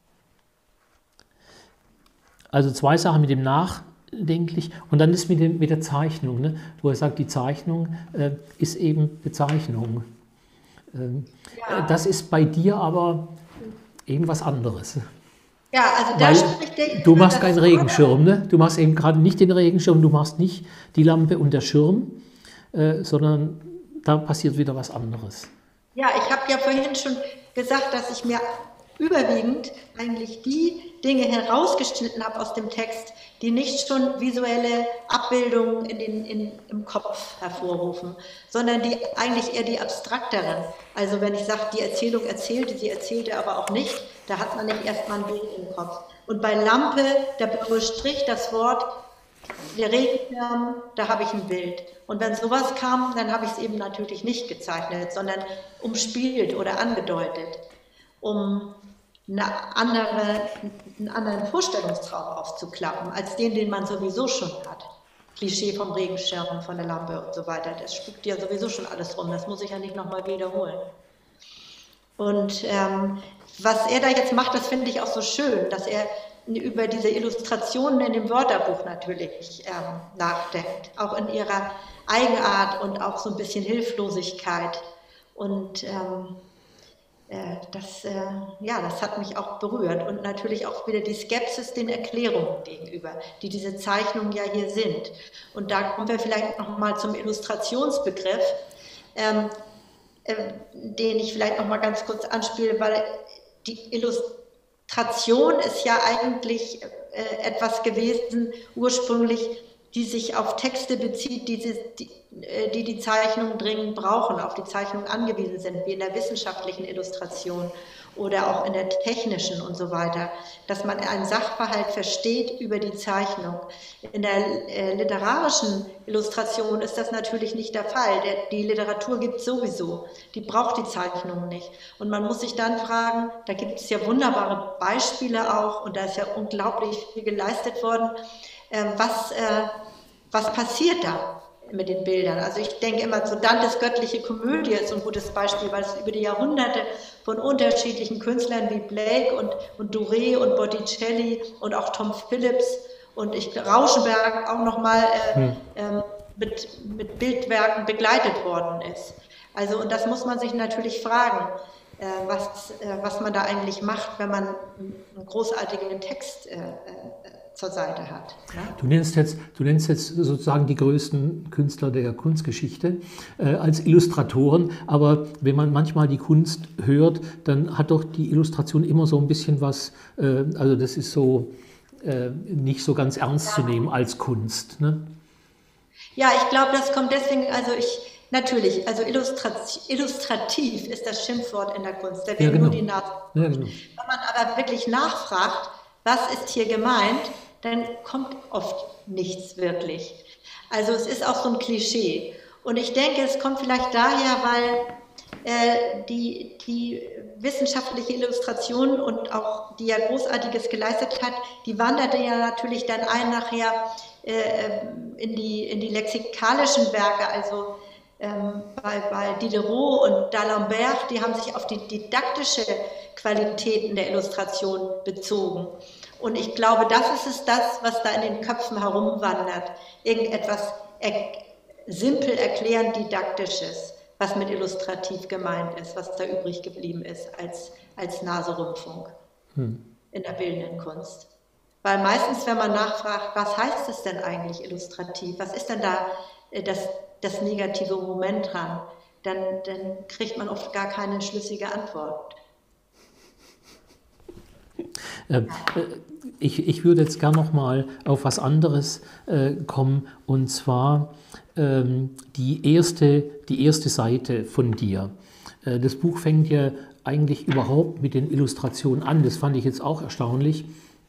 Also zwei Sachen mit dem nachdenklich und dann ist mit der Zeichnung, ne? Wo er sagt, die Zeichnung ist eben Bezeichnung. Das ist bei dir aber eben was anderes. Ja, also da spricht der du machst keinen Regenschirm, ne? Du machst eben gerade nicht den Regenschirm, du machst nicht die Lampe und der Schirm, sondern da passiert wieder was anderes. Ja, ich habe ja vorhin schon gesagt, dass ich mir überwiegend eigentlich die Dinge herausgeschnitten habe aus dem Text, die nicht schon visuelle Abbildungen im Kopf hervorrufen, sondern die eigentlich eher die abstrakteren. Also wenn ich sage, die Erzählung erzählte, sie erzählte aber auch nicht, da hat man nicht erstmal ein Bild im Kopf. Und bei Lampe, der blaue Strich, das Wort, der Regenschirm, da habe ich ein Bild. Und wenn sowas kam, dann habe ich es eben natürlich nicht gezeichnet, sondern umspielt oder angedeutet, um einen anderen Vorstellungsraum aufzuklappen, als den man sowieso schon hat. Klischee vom Regenschirm, von der Lampe und so weiter, das spuckt ja sowieso schon alles rum, das muss ich ja nicht nochmal wiederholen. Und was er da jetzt macht, das finde ich auch so schön, dass er über diese Illustrationen in dem Wörterbuch natürlich nachdenkt, auch in ihrer Eigenart und auch so ein bisschen Hilflosigkeit. Und das hat mich auch berührt und natürlich auch wieder die Skepsis den Erklärungen gegenüber, die diese Zeichnungen ja hier sind. Und da kommen wir vielleicht nochmal zum Illustrationsbegriff, den ich vielleicht nochmal ganz kurz anspiele, weil die Illustration ist ja eigentlich etwas gewesen, ursprünglich, die sich auf Texte bezieht, die Zeichnungen dringend brauchen, auf die Zeichnungen angewiesen sind, wie in der wissenschaftlichen Illustration oder auch in der technischen und so weiter, dass man einen Sachverhalt versteht über die Zeichnung. In der literarischen Illustration ist das natürlich nicht der Fall. Die Literatur gibt es sowieso, die braucht die Zeichnung nicht. Und man muss sich dann fragen, da gibt es ja wunderbare Beispiele auch und da ist ja unglaublich viel geleistet worden, was passiert da mit den Bildern? Also ich denke immer, so Dantes göttliche Komödie ist so ein gutes Beispiel, weil es über die Jahrhunderte von unterschiedlichen Künstlern wie Blake und Doré und Botticelli und auch Tom Phillips und Rauschenberg auch nochmal mit Bildwerken begleitet worden ist. Also, und das muss man sich natürlich fragen, was man da eigentlich macht, wenn man einen großartigen Text zur Seite hat. Ne? Du nennst jetzt sozusagen die größten Künstler der Kunstgeschichte als Illustratoren, aber wenn man manchmal die Kunst hört, dann hat doch die Illustration immer so ein bisschen was, also das ist so nicht so ganz ernst zu nehmen als Kunst. Ne? Ja, ich glaube, das kommt deswegen, natürlich, also illustrativ ist das Schimpfwort in der Kunst, da wird genau. nur die Nase. Ja, genau. Wenn man aber wirklich nachfragt, was ist hier gemeint, dann kommt oft nichts wirklich. Also es ist auch so ein Klischee. Und ich denke, es kommt vielleicht daher, weil die wissenschaftliche Illustration und auch die ja Großartiges geleistet hat, die wanderte ja natürlich dann nachher in die lexikalischen Werke, also bei Diderot und d'Alembert, die haben sich auf die didaktische Qualitäten der Illustration bezogen. Und ich glaube, das ist das, was da in den Köpfen herumwandert. Irgendetwas simpel erklären, Didaktisches, was mit illustrativ gemeint ist, was da übrig geblieben ist als Naserümpfung in der bildenden Kunst. Weil meistens, wenn man nachfragt, was heißt es denn eigentlich illustrativ, was ist denn da das negative Moment dran, dann kriegt man oft gar keine schlüssige Antwort. Ich würde jetzt gerne noch mal auf was anderes kommen, und zwar die erste Seite von dir. Das Buch fängt ja eigentlich überhaupt mit den Illustrationen an. Das fand ich jetzt auch erstaunlich,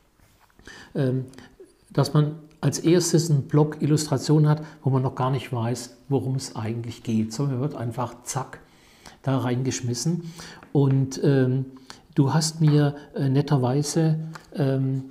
dass man als erstes einen Block Illustration hat, wo man noch gar nicht weiß, worum es eigentlich geht, sondern wird einfach zack da reingeschmissen. Und du hast mir netterweise ein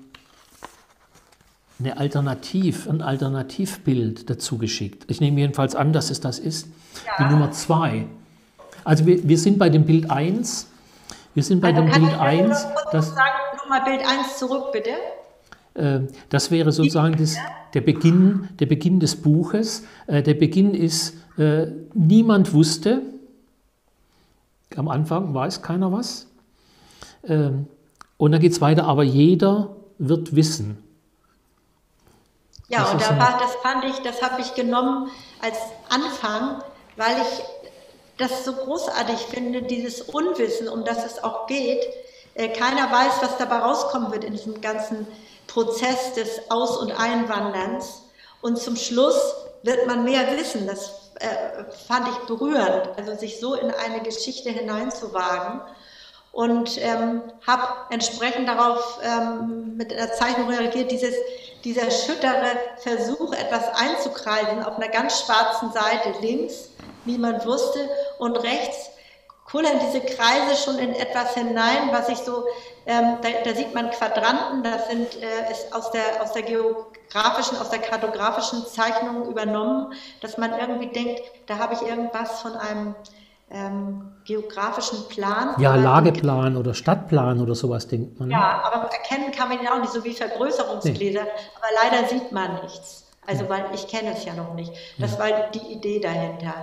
Alternativbild dazu geschickt. Ich nehme jedenfalls an, dass es das ist, die Nummer 2. Also wir sind bei dem Bild 1. Wir sind bei dem Bild 1. Nochmal Bild 1 zurück, bitte. Das wäre sozusagen der Beginn des Buches. Der Beginn ist, niemand wusste, am Anfang weiß keiner was. Und dann geht es weiter, aber jeder wird wissen. Ja, und das habe ich genommen als Anfang, weil ich das so großartig finde, dieses Unwissen, um das es auch geht. Keiner weiß, was dabei rauskommen wird in diesem ganzen Prozess des Aus- und Einwanderns. Und zum Schluss wird man mehr wissen. Das fand ich berührend, also sich so in eine Geschichte hineinzuwagen. Und habe entsprechend darauf mit einer Zeichnung reagiert, dieser schüttere Versuch, etwas einzukreisen auf einer ganz schwarzen Seite links, niemand wusste, und rechts kullern diese Kreise schon in etwas hinein, was ich so, da sieht man Quadranten, das ist aus der geografischen, aus der kartografischen Zeichnung übernommen, dass man irgendwie denkt, da habe ich irgendwas von einem geografischen Plan. Ja, Lageplan oder Stadtplan oder sowas denkt man. Ja, aber erkennen kann man ihn auch nicht, so wie Vergrößerungsgläser, aber leider sieht man nichts. Also, weil ich kenne es ja noch nicht. Das war die Idee dahinter,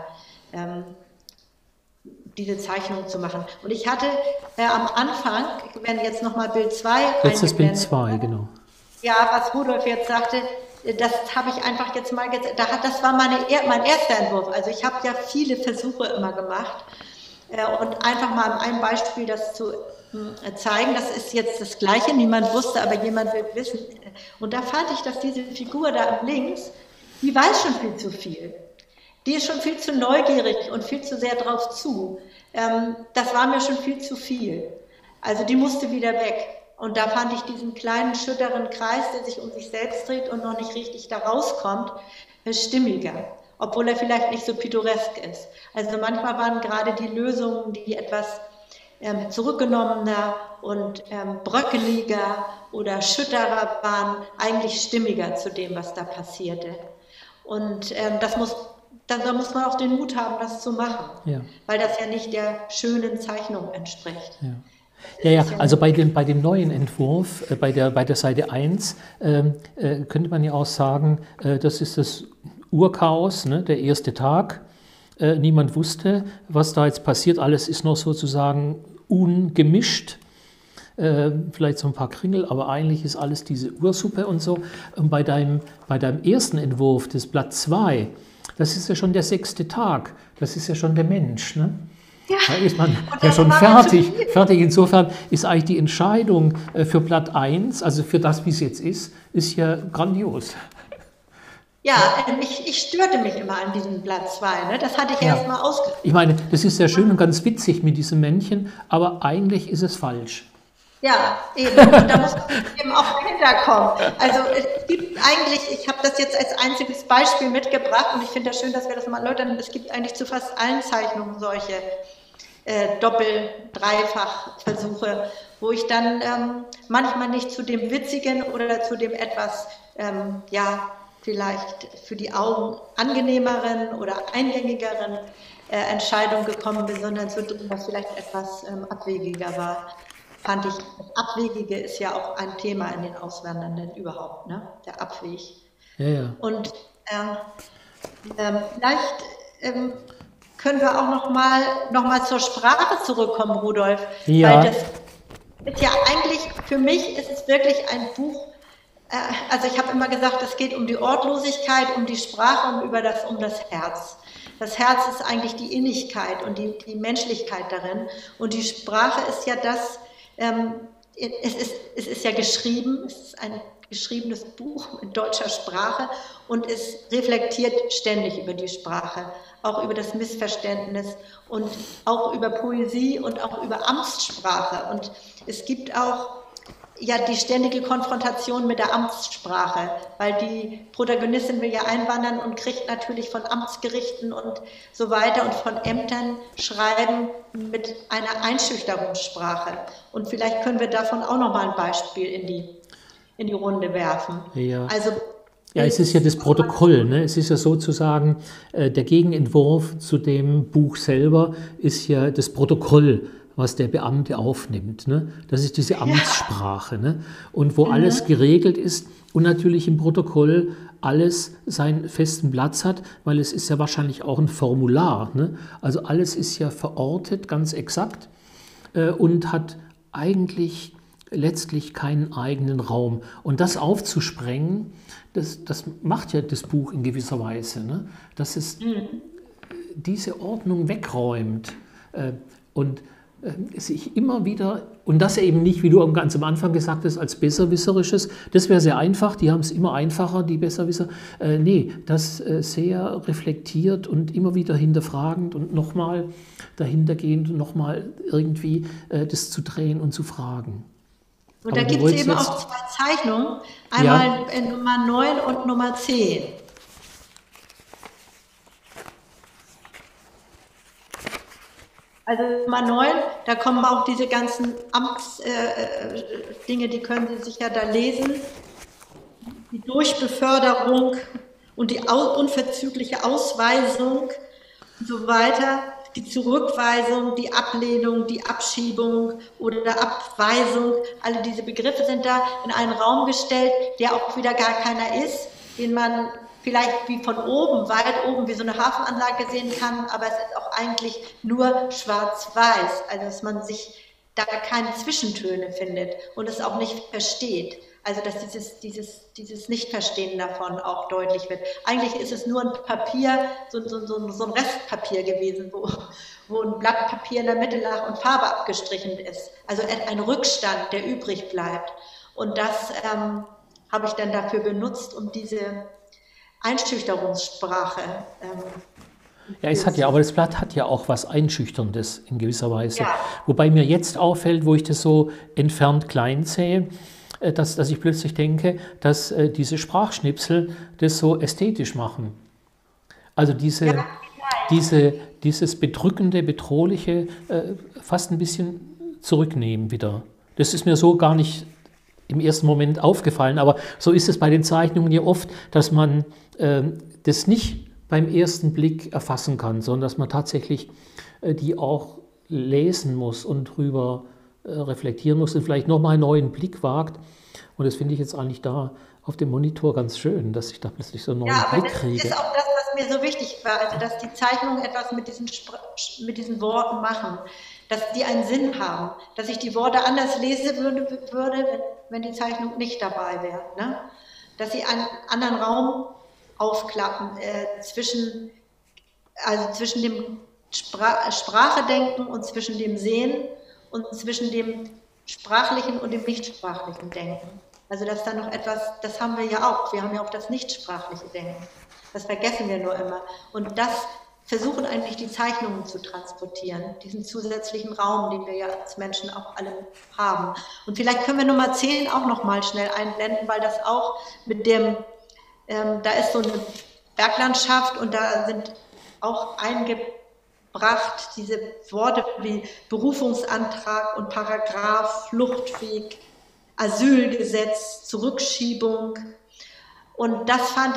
diese Zeichnung zu machen. Und ich hatte am Anfang, wenn jetzt nochmal Bild 2 letztes Bild 2, genau. Ja, was Rudolf jetzt sagte, das habe ich einfach jetzt mal, das war mein erster Entwurf. Also ich habe ja viele Versuche immer gemacht und einfach mal an einem Beispiel das zu zeigen, das ist jetzt das Gleiche, niemand wusste, aber jemand will wissen. Und da fand ich, dass diese Figur da links, die weiß schon viel zu viel. Die ist schon viel zu neugierig und viel zu sehr drauf zu. Das war mir schon viel zu viel. Also die musste wieder weg. Und da fand ich diesen kleinen, schütteren Kreis, der sich um sich selbst dreht und noch nicht richtig da rauskommt, stimmiger. Obwohl er vielleicht nicht so pittoresk ist. Also manchmal waren gerade die Lösungen, die etwas zurückgenommener und bröckeliger oder schütterer waren, eigentlich stimmiger zu dem, was da passierte. Und da muss man auch den Mut haben, das zu machen, weil das ja nicht der schönen Zeichnung entspricht. Ja. Ja, also bei dem neuen Entwurf, bei der Seite 1, könnte man ja auch sagen, das ist das Urchaos, ne, der erste Tag. Niemand wusste, was da jetzt passiert. Alles ist noch sozusagen ungemischt. Vielleicht so ein paar Kringel, aber eigentlich ist alles diese Ursuppe und so. Und bei deinem ersten Entwurf, das Blatt 2, das ist ja schon der 6. Tag. Das ist ja schon der Mensch. Ne? Ja. Da ist man ja schon fertig. Insofern ist eigentlich die Entscheidung für Blatt 1, also für das, wie es jetzt ist ja grandios. Ja, ich störte mich immer an diesem Blatt 2. Ne? Das hatte ich erst mal ausgesucht. Ich meine, das ist sehr schön und ganz witzig mit diesem Männchen, aber eigentlich ist es falsch. Ja, eben. Und da muss man eben auch dahinter kommen. Also es gibt eigentlich, ich habe das jetzt als einziges Beispiel mitgebracht und ich finde das schön, dass wir das mal erläutern. Es gibt eigentlich zu fast allen Zeichnungen solche Doppel-, Dreifach-Versuche, wo ich dann manchmal nicht zu dem Witzigen oder zu dem etwas, vielleicht für die Augen angenehmeren oder eingängigeren Entscheidung gekommen bin, sondern zu dem, was vielleicht etwas abwegiger war. Fand ich, das Abwegige ist ja auch ein Thema in den Auswandernden überhaupt, ne? Der Abweg. Ja. Und vielleicht können wir auch noch mal zur Sprache zurückkommen, Rudolf. Ja. Weil das ist ja eigentlich, für mich ist es wirklich ein Buch, also ich habe immer gesagt, es geht um die Ortlosigkeit, um die Sprache und um das Herz. Das Herz ist eigentlich die Innigkeit und die Menschlichkeit darin. Und die Sprache ist ja das, es ist ja geschrieben, es ist ein geschriebenes Buch in deutscher Sprache und es reflektiert ständig über die Sprache, auch über das Missverständnis und auch über Poesie und auch über Amtssprache. Und es gibt auch ja die ständige Konfrontation mit der Amtssprache, weil die Protagonistin will ja einwandern und kriegt natürlich von Amtsgerichten und so weiter und von Ämtern Schreiben mit einer Einschüchterungssprache. Und vielleicht können wir davon auch nochmal ein Beispiel in die Runde werfen. Ja. Also, ja, es ist ja das Protokoll, ne? Es ist ja sozusagen, der Gegenentwurf zu dem Buch selber ist ja das Protokoll, was der Beamte aufnimmt. Ne? Das ist diese Amtssprache. Ne? Und wo alles geregelt ist und natürlich im Protokoll alles seinen festen Platz hat, weil es ist ja wahrscheinlich auch ein Formular. Ne? Also alles ist ja verortet, ganz exakt und hat eigentlich letztlich keinen eigenen Raum. Und das aufzusprengen, das macht ja das Buch in gewisser Weise, ne? Dass es diese Ordnung wegräumt und sich immer wieder, und das eben nicht, wie du ganz am Anfang gesagt hast, als Besserwisserisches, das wäre sehr einfach, die haben es immer einfacher, die Besserwisser. Nee, das sehr reflektiert und immer wieder hinterfragend und nochmal dahintergehend und nochmal irgendwie das zu drehen und zu fragen. Und da gibt es eben auch 2 Zeichnungen, einmal Nummer 9 und Nummer 10. Also Nummer 9, da kommen auch diese ganzen Amtsdinge, die können Sie sich ja da lesen. Die Durchbeförderung und die unverzügliche Ausweisung und so weiter. Die Zurückweisung, die Ablehnung, die Abschiebung oder Abweisung, alle diese Begriffe sind da in einen Raum gestellt, der auch wieder gar keiner ist, den man vielleicht wie von oben, weit oben, wie so eine Hafenanlage sehen kann, aber es ist auch eigentlich nur schwarz-weiß, also dass man sich da keine Zwischentöne findet und es auch nicht versteht. Also dass dieses Nichtverstehen davon auch deutlich wird. Eigentlich ist es nur ein Papier, so ein Restpapier gewesen, wo ein Blatt Papier in der Mitte lag und Farbe abgestrichen ist. Also ein Rückstand, der übrig bleibt. Und das habe ich dann dafür benutzt, um diese Einschüchterungssprache. Ja, aber das Blatt hat ja auch was Einschüchterndes in gewisser Weise. Ja. Wobei mir jetzt auffällt, wo ich das so entfernt klein sehe, dass ich plötzlich denke, dass diese Sprachschnipsel das so ästhetisch machen. Also dieses bedrückende, bedrohliche fast ein bisschen zurücknehmen wieder. Das ist mir so gar nicht im ersten Moment aufgefallen, aber so ist es bei den Zeichnungen ja oft, dass man das nicht beim ersten Blick erfassen kann, sondern dass man tatsächlich die auch lesen muss und drüber reflektieren muss und vielleicht nochmal einen neuen Blick wagt. Und das finde ich jetzt eigentlich da auf dem Monitor ganz schön, dass ich da plötzlich so einen neuen Blick kriege. Das ist auch das, mir so wichtig war, also dass die Zeichnungen etwas mit mit diesen Worten machen, dass die einen Sinn haben, dass ich die Worte anders lesen würde, wenn die Zeichnung nicht dabei wäre. Ne? Dass sie einen anderen Raum aufklappen zwischen dem Sprachedenken und zwischen dem Sehen und zwischen dem sprachlichen und dem nichtsprachlichen Denken. Also dass da noch etwas, das haben wir ja auch, wir haben ja auch das nichtsprachliche Denken. Das vergessen wir nur immer. Und das versuchen eigentlich die Zeichnungen zu transportieren, diesen zusätzlichen Raum, den wir ja als Menschen auch alle haben. Und vielleicht können wir Nummer 10 auch noch mal schnell einblenden, weil das auch mit dem, da ist so eine Berglandschaft und da sind auch eingebracht diese Worte wie Berufungsantrag und Paragraph, Fluchtweg, Asylgesetz, Zurückschiebung. Und das fand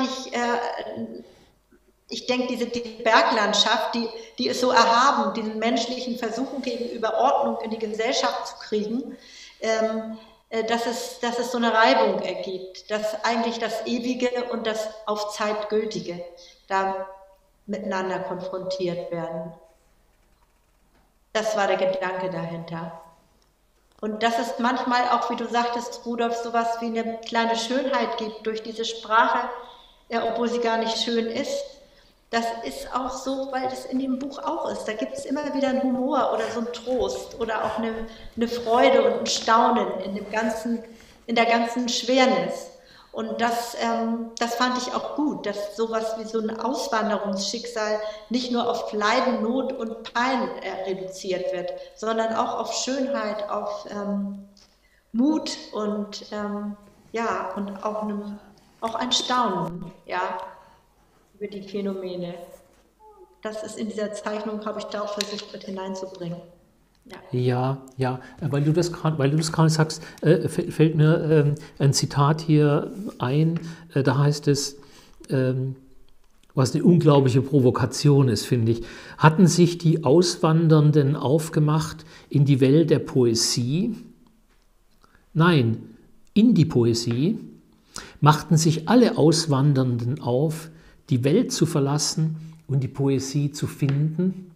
ich denke, die Berglandschaft, die ist so erhaben, diesen menschlichen Versuchen gegenüber Ordnung in die Gesellschaft zu kriegen, dass es so eine Reibung ergibt, dass eigentlich das Ewige und das auf Zeit Gültige da miteinander konfrontiert werden. Das war der Gedanke dahinter. Und dass es manchmal auch, wie du sagtest, Rudolf, sowas wie eine kleine Schönheit gibt durch diese Sprache, obwohl sie gar nicht schön ist. Das ist auch so, weil das in dem Buch auch ist. Da gibt es immer wieder einen Humor oder so einen Trost oder auch eine Freude und ein Staunen in der ganzen Schwernis. Und das fand ich auch gut, dass sowas wie so ein Auswanderungsschicksal nicht nur auf Leiden, Not und Pein reduziert wird, sondern auch auf Schönheit, auf Mut und und auch ein Staunen, ja, über die Phänomene. Das ist in dieser Zeichnung, habe ich da auch versucht mit hineinzubringen. Ja, weil du das gerade sagst, fällt mir ein Zitat hier ein, da heißt es, was eine unglaubliche Provokation ist, finde ich. Hatten sich die Auswandernden aufgemacht in die Welt der Poesie? Nein, in die Poesie machten sich alle Auswandernden auf, die Welt zu verlassen und die Poesie zu finden.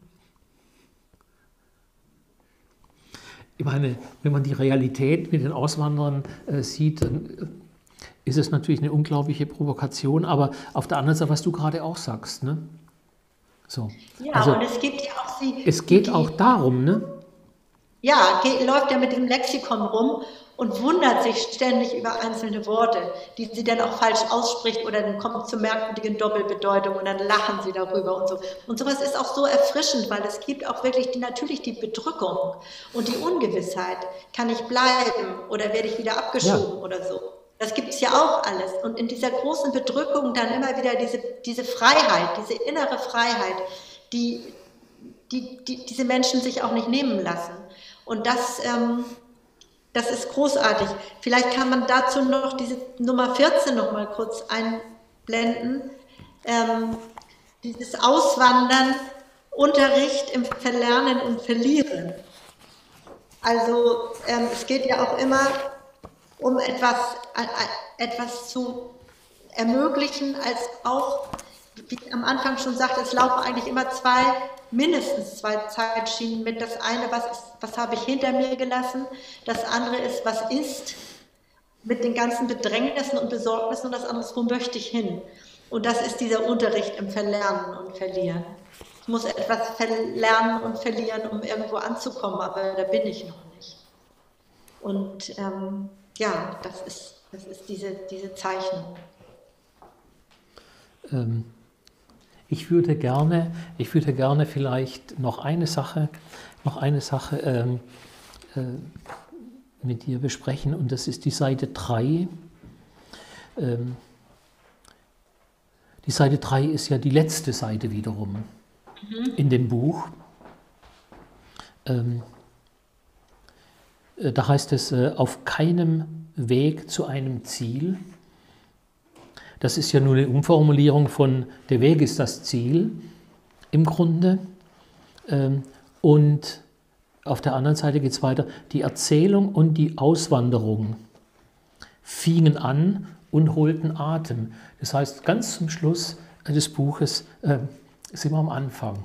Ich meine, wenn man die Realität mit den Auswanderern sieht, dann ist es natürlich eine unglaubliche Provokation, aber auf der anderen Seite, was du gerade auch sagst, ne? So. Ja, also, und es gibt ja auch es geht auch darum, ne? Ja, läuft ja mit dem Lexikon rum und wundert sich ständig über einzelne Worte, die sie dann auch falsch ausspricht oder dann kommt zur merkwürdigen Doppelbedeutung und dann lachen sie darüber und so. Und sowas ist auch so erfrischend, weil es gibt auch wirklich natürlich die Bedrückung und die Ungewissheit. Kann ich bleiben oder werde ich wieder abgeschoben oder so? Das gibt es ja auch alles. Und in dieser großen Bedrückung dann immer wieder diese Freiheit, diese innere Freiheit, die diese Menschen sich auch nicht nehmen lassen. Und das ist großartig. Vielleicht kann man dazu noch diese Nummer 14 noch mal kurz einblenden. Dieses Auswandern, Unterricht im Verlernen und Verlieren. Also es geht ja auch immer um etwas zu ermöglichen, als auch, wie ich am Anfang schon sagte, es laufen eigentlich immer mindestens zwei Zeitschienen mit. Das eine, was habe ich hinter mir gelassen, das andere ist, was ist, mit den ganzen Bedrängnissen und Besorgnissen, und das andere ist, wo möchte ich hin? Und das ist dieser Unterricht im Verlernen und Verlieren. Ich muss etwas verlernen und verlieren, um irgendwo anzukommen, aber da bin ich noch nicht. Und das ist diese Zeichnung. Ich würde gerne vielleicht noch eine Sache mit dir besprechen, und das ist die Seite 3. Die Seite 3 ist ja die letzte Seite wiederum in dem Buch. Da heißt es, auf keinem Weg zu einem Ziel. Das ist ja nur eine Umformulierung von der Weg ist das Ziel im Grunde. Und auf der anderen Seite geht es weiter. Die Erzählung und die Auswanderung fingen an und holten Atem. Das heißt, ganz zum Schluss des Buches sind wir am Anfang.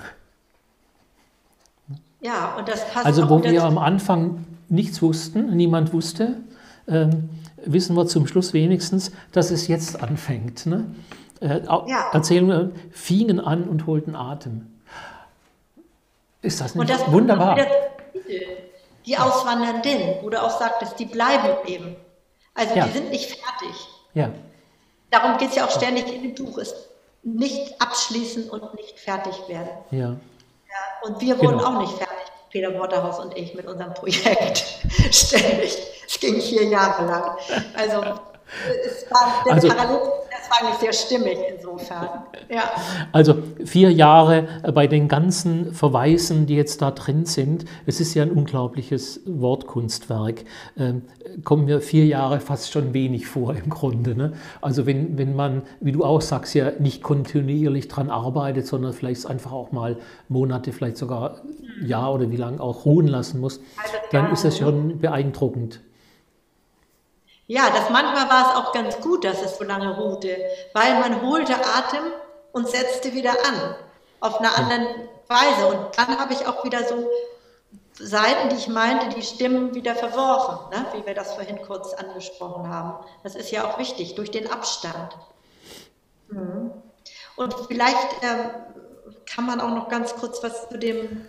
Ja, und das passt also auch wo wieder wir am Anfang nichts wussten, niemand wusste, wissen wir zum Schluss wenigstens, dass es jetzt anfängt. Ne? Erzählungen fingen an und holten Atem. Ist das nicht und das wunderbar? Die Auswandernden, wo du auch sagtest, die bleiben eben. Also Ja. die sind nicht fertig. Ja, Darum geht es ja auch ständig in dem Buch, ist nicht abschließen und nicht fertig werden. ja. Und wir wurden Genau. auch nicht fertig, Peter Waterhouse und ich, mit unserem Projekt. Ständig. Es ging 4 Jahre lang. Also es war, der Parallelprozess war eigentlich sehr stimmig insofern. Ja. Also 4 Jahre bei den ganzen Verweisen, die jetzt da drin sind. Es ist ja ein unglaubliches Wortkunstwerk. Kommen mir 4 Jahre fast schon wenig vor im Grunde. Ne? Also wenn man, wie du auch sagst, ja nicht kontinuierlich dran arbeitet, sondern vielleicht einfach auch mal Monate, vielleicht sogar ein Jahr oder wie lange auch ruhen lassen muss, dann ist das schon beeindruckend. Ja, manchmal war es auch ganz gut, dass es so lange ruhte, weil man holte Atem und setzte wieder an, auf einer anderen Weise. Und dann habe ich auch wieder so Seiten, die ich meinte, die Stimmen wieder verworfen, ne? Wie wir das vorhin kurz angesprochen haben. Das ist ja auch wichtig, durch den Abstand. Mhm. Und vielleicht kann man auch noch ganz kurz was zu dem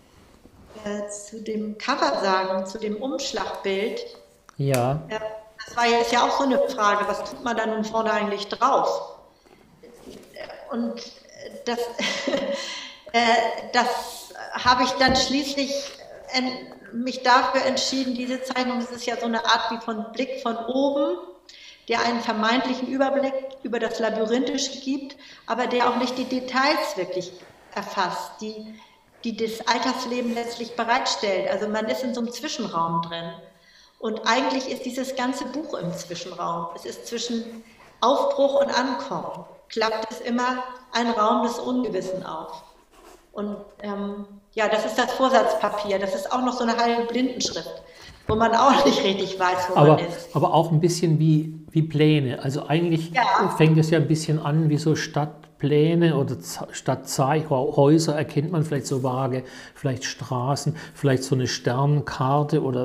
Cover sagen, zu dem Umschlagbild. Ja. Das war jetzt ja auch so eine Frage, was tut man da nun vorne eigentlich drauf? Und das habe ich dann schließlich mich dafür entschieden, diese Zeichnung, das ist ja so eine Art wie von Blick von oben, der einen vermeintlichen Überblick über das Labyrinthische gibt, aber der auch nicht die Details wirklich erfasst, die das Alltagsleben letztlich bereitstellt. Also man ist in so einem Zwischenraum drin. Und eigentlich ist dieses ganze Buch im Zwischenraum. Es ist zwischen Aufbruch und Ankommen. Klappt es immer ein Raum des Ungewissen auf. Und ja, das ist das Vorsatzpapier. Das ist auch noch so eine halbe Blindenschrift, wo man auch nicht richtig weiß, wo man ist. Aber auch ein bisschen wie Pläne. Also eigentlich fängt es ja ein bisschen an wie so Stadtpläne oder Stadthäuser erkennt man vielleicht so vage, vielleicht Straßen, vielleicht so eine Sternkarte oder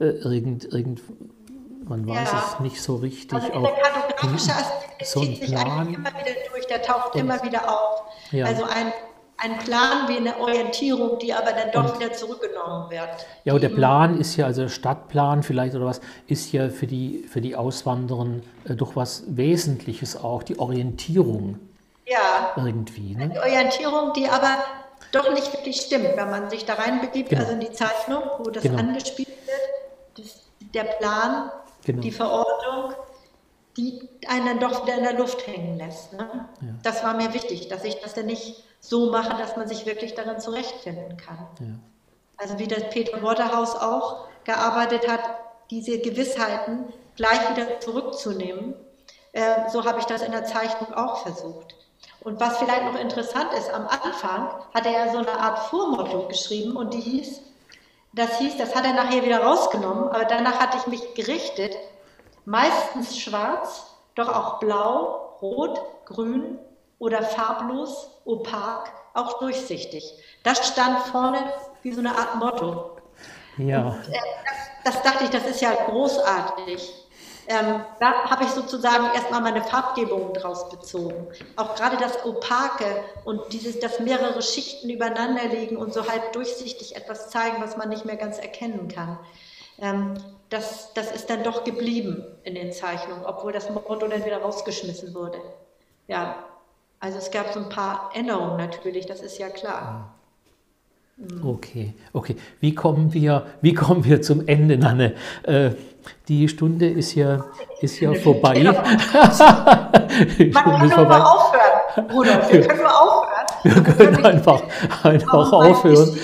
man weiß es nicht so richtig. Also auch der kartografische Aspekt so ein zieht sich Plan. eigentlich immer wieder durch, der taucht immer wieder auf. Ja. Also ein Plan wie eine Orientierung, die aber dann doch wieder zurückgenommen wird. Ja, und der Plan ist ja, also der Stadtplan vielleicht oder was, ist ja für die Auswanderer doch was Wesentliches auch, die Orientierung. Ja, irgendwie. Ne? die Orientierung, die aber doch nicht wirklich stimmt, wenn man sich da reinbegibt, Genau. also in die Zeichnung, wo das angespielt wird, der Plan, Genau. die Verortung, die einen dann doch wieder in der Luft hängen lässt. Ne? Ja. Das war mir wichtig, dass ich das dann nicht so mache, dass man sich wirklich darin zurechtfinden kann. Ja. Also wie das Peter Waterhouse auch gearbeitet hat, diese Gewissheiten gleich wieder zurückzunehmen, so habe ich das in der Zeichnung auch versucht. Und was vielleicht noch interessant ist, am Anfang hat er ja so eine Art Vormotto geschrieben und das hat er nachher wieder rausgenommen, aber danach hatte ich mich gerichtet, meistens schwarz, doch auch blau, rot, grün oder farblos, opak, auch durchsichtig. Das stand vorne wie so eine Art Motto. Ja. Und, das dachte ich, das ist ja großartig. Da habe ich sozusagen erstmal meine Farbgebungen draus bezogen. Auch gerade das Opake und dass mehrere Schichten übereinander liegen und so halb durchsichtig etwas zeigen, was man nicht mehr ganz erkennen kann. Das ist dann doch geblieben in den Zeichnungen, obwohl das Motto dann wieder rausgeschmissen wurde. Ja, also es gab so ein paar Änderungen natürlich, das ist ja klar. Okay. Wie kommen wir zum Ende, Nanne? Die Stunde ist ja vorbei. Man kann nur mal aufhören, Rudolf. Wir können nur aufhören. Wir können einfach aufhören.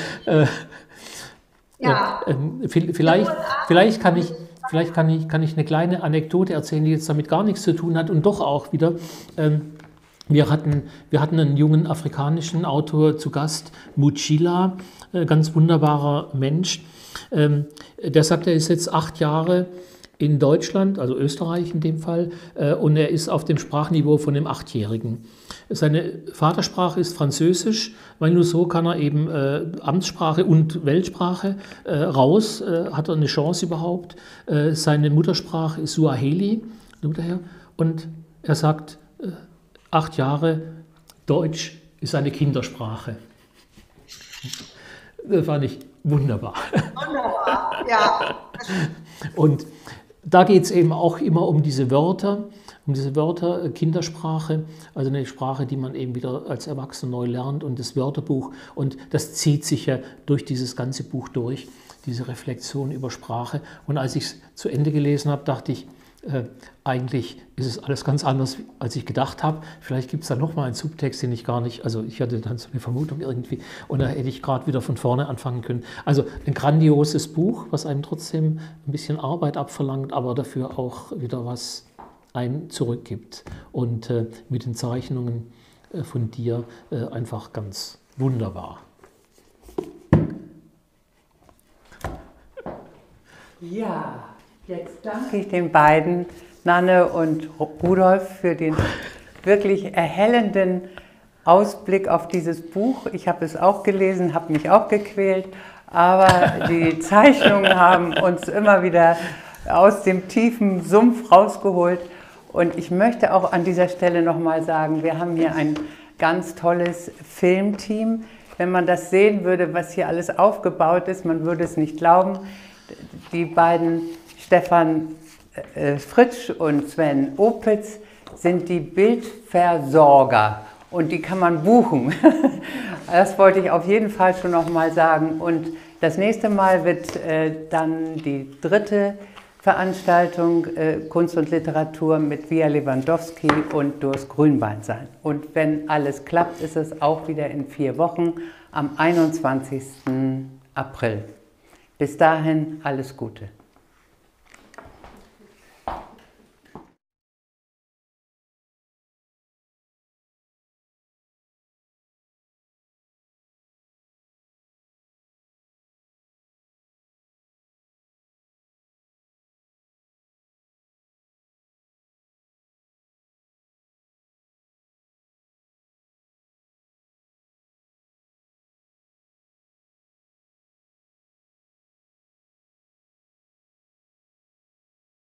Ja. Vielleicht kann ich eine kleine Anekdote erzählen, die jetzt damit gar nichts zu tun hat und doch auch wieder. Wir hatten einen jungen afrikanischen Autor zu Gast, Muchila, ganz wunderbarer Mensch. Der sagt, er ist jetzt 8 Jahre in Deutschland, also Österreich in dem Fall, und er ist auf dem Sprachniveau von dem 8-Jährigen. Seine Vatersprache ist Französisch, weil nur so kann er eben Amtssprache und Weltsprache hat er eine Chance überhaupt. Seine Muttersprache ist Suaheli, und er sagt, 8 Jahre, Deutsch ist seine Kindersprache. Das fand ich wunderbar. Wunderbar, ja. Und da geht es eben auch immer um diese Wörter, Kindersprache, also eine Sprache, die man eben wieder als Erwachsener neu lernt, und das Wörterbuch. Und das zieht sich ja durch dieses ganze Buch durch, diese Reflexion über Sprache. Und als ich es zu Ende gelesen habe, dachte ich, eigentlich ist es alles ganz anders, als ich gedacht habe. Vielleicht gibt es da nochmal einen Subtext, den ich gar nicht, also ich hatte dann so eine Vermutung irgendwie, und da hätte ich gerade wieder von vorne anfangen können. Also ein grandioses Buch, was einem trotzdem ein bisschen Arbeit abverlangt, aber dafür auch wieder was einem zurückgibt. Und mit den Zeichnungen von dir einfach ganz wunderbar. Ja. Jetzt danke ich den beiden, Nanne und Rudolf, für den wirklich erhellenden Ausblick auf dieses Buch. Ich habe es auch gelesen, habe mich auch gequält, aber die Zeichnungen haben uns immer wieder aus dem tiefen Sumpf rausgeholt. Und ich möchte auch an dieser Stelle nochmal sagen, wir haben hier ein ganz tolles Filmteam. Wenn man das sehen würde, was hier alles aufgebaut ist, man würde es nicht glauben. Die beiden Stefan Fritsch und Sven Opitz sind die Bildversorger, und die kann man buchen. Das wollte ich auf jeden Fall schon noch mal sagen. Und das nächste Mal wird dann die 3. Veranstaltung Kunst und Literatur mit Via Lewandowski und Durst Grünbein sein. Und wenn alles klappt, ist es auch wieder in 4 Wochen am 21. April. Bis dahin alles Gute.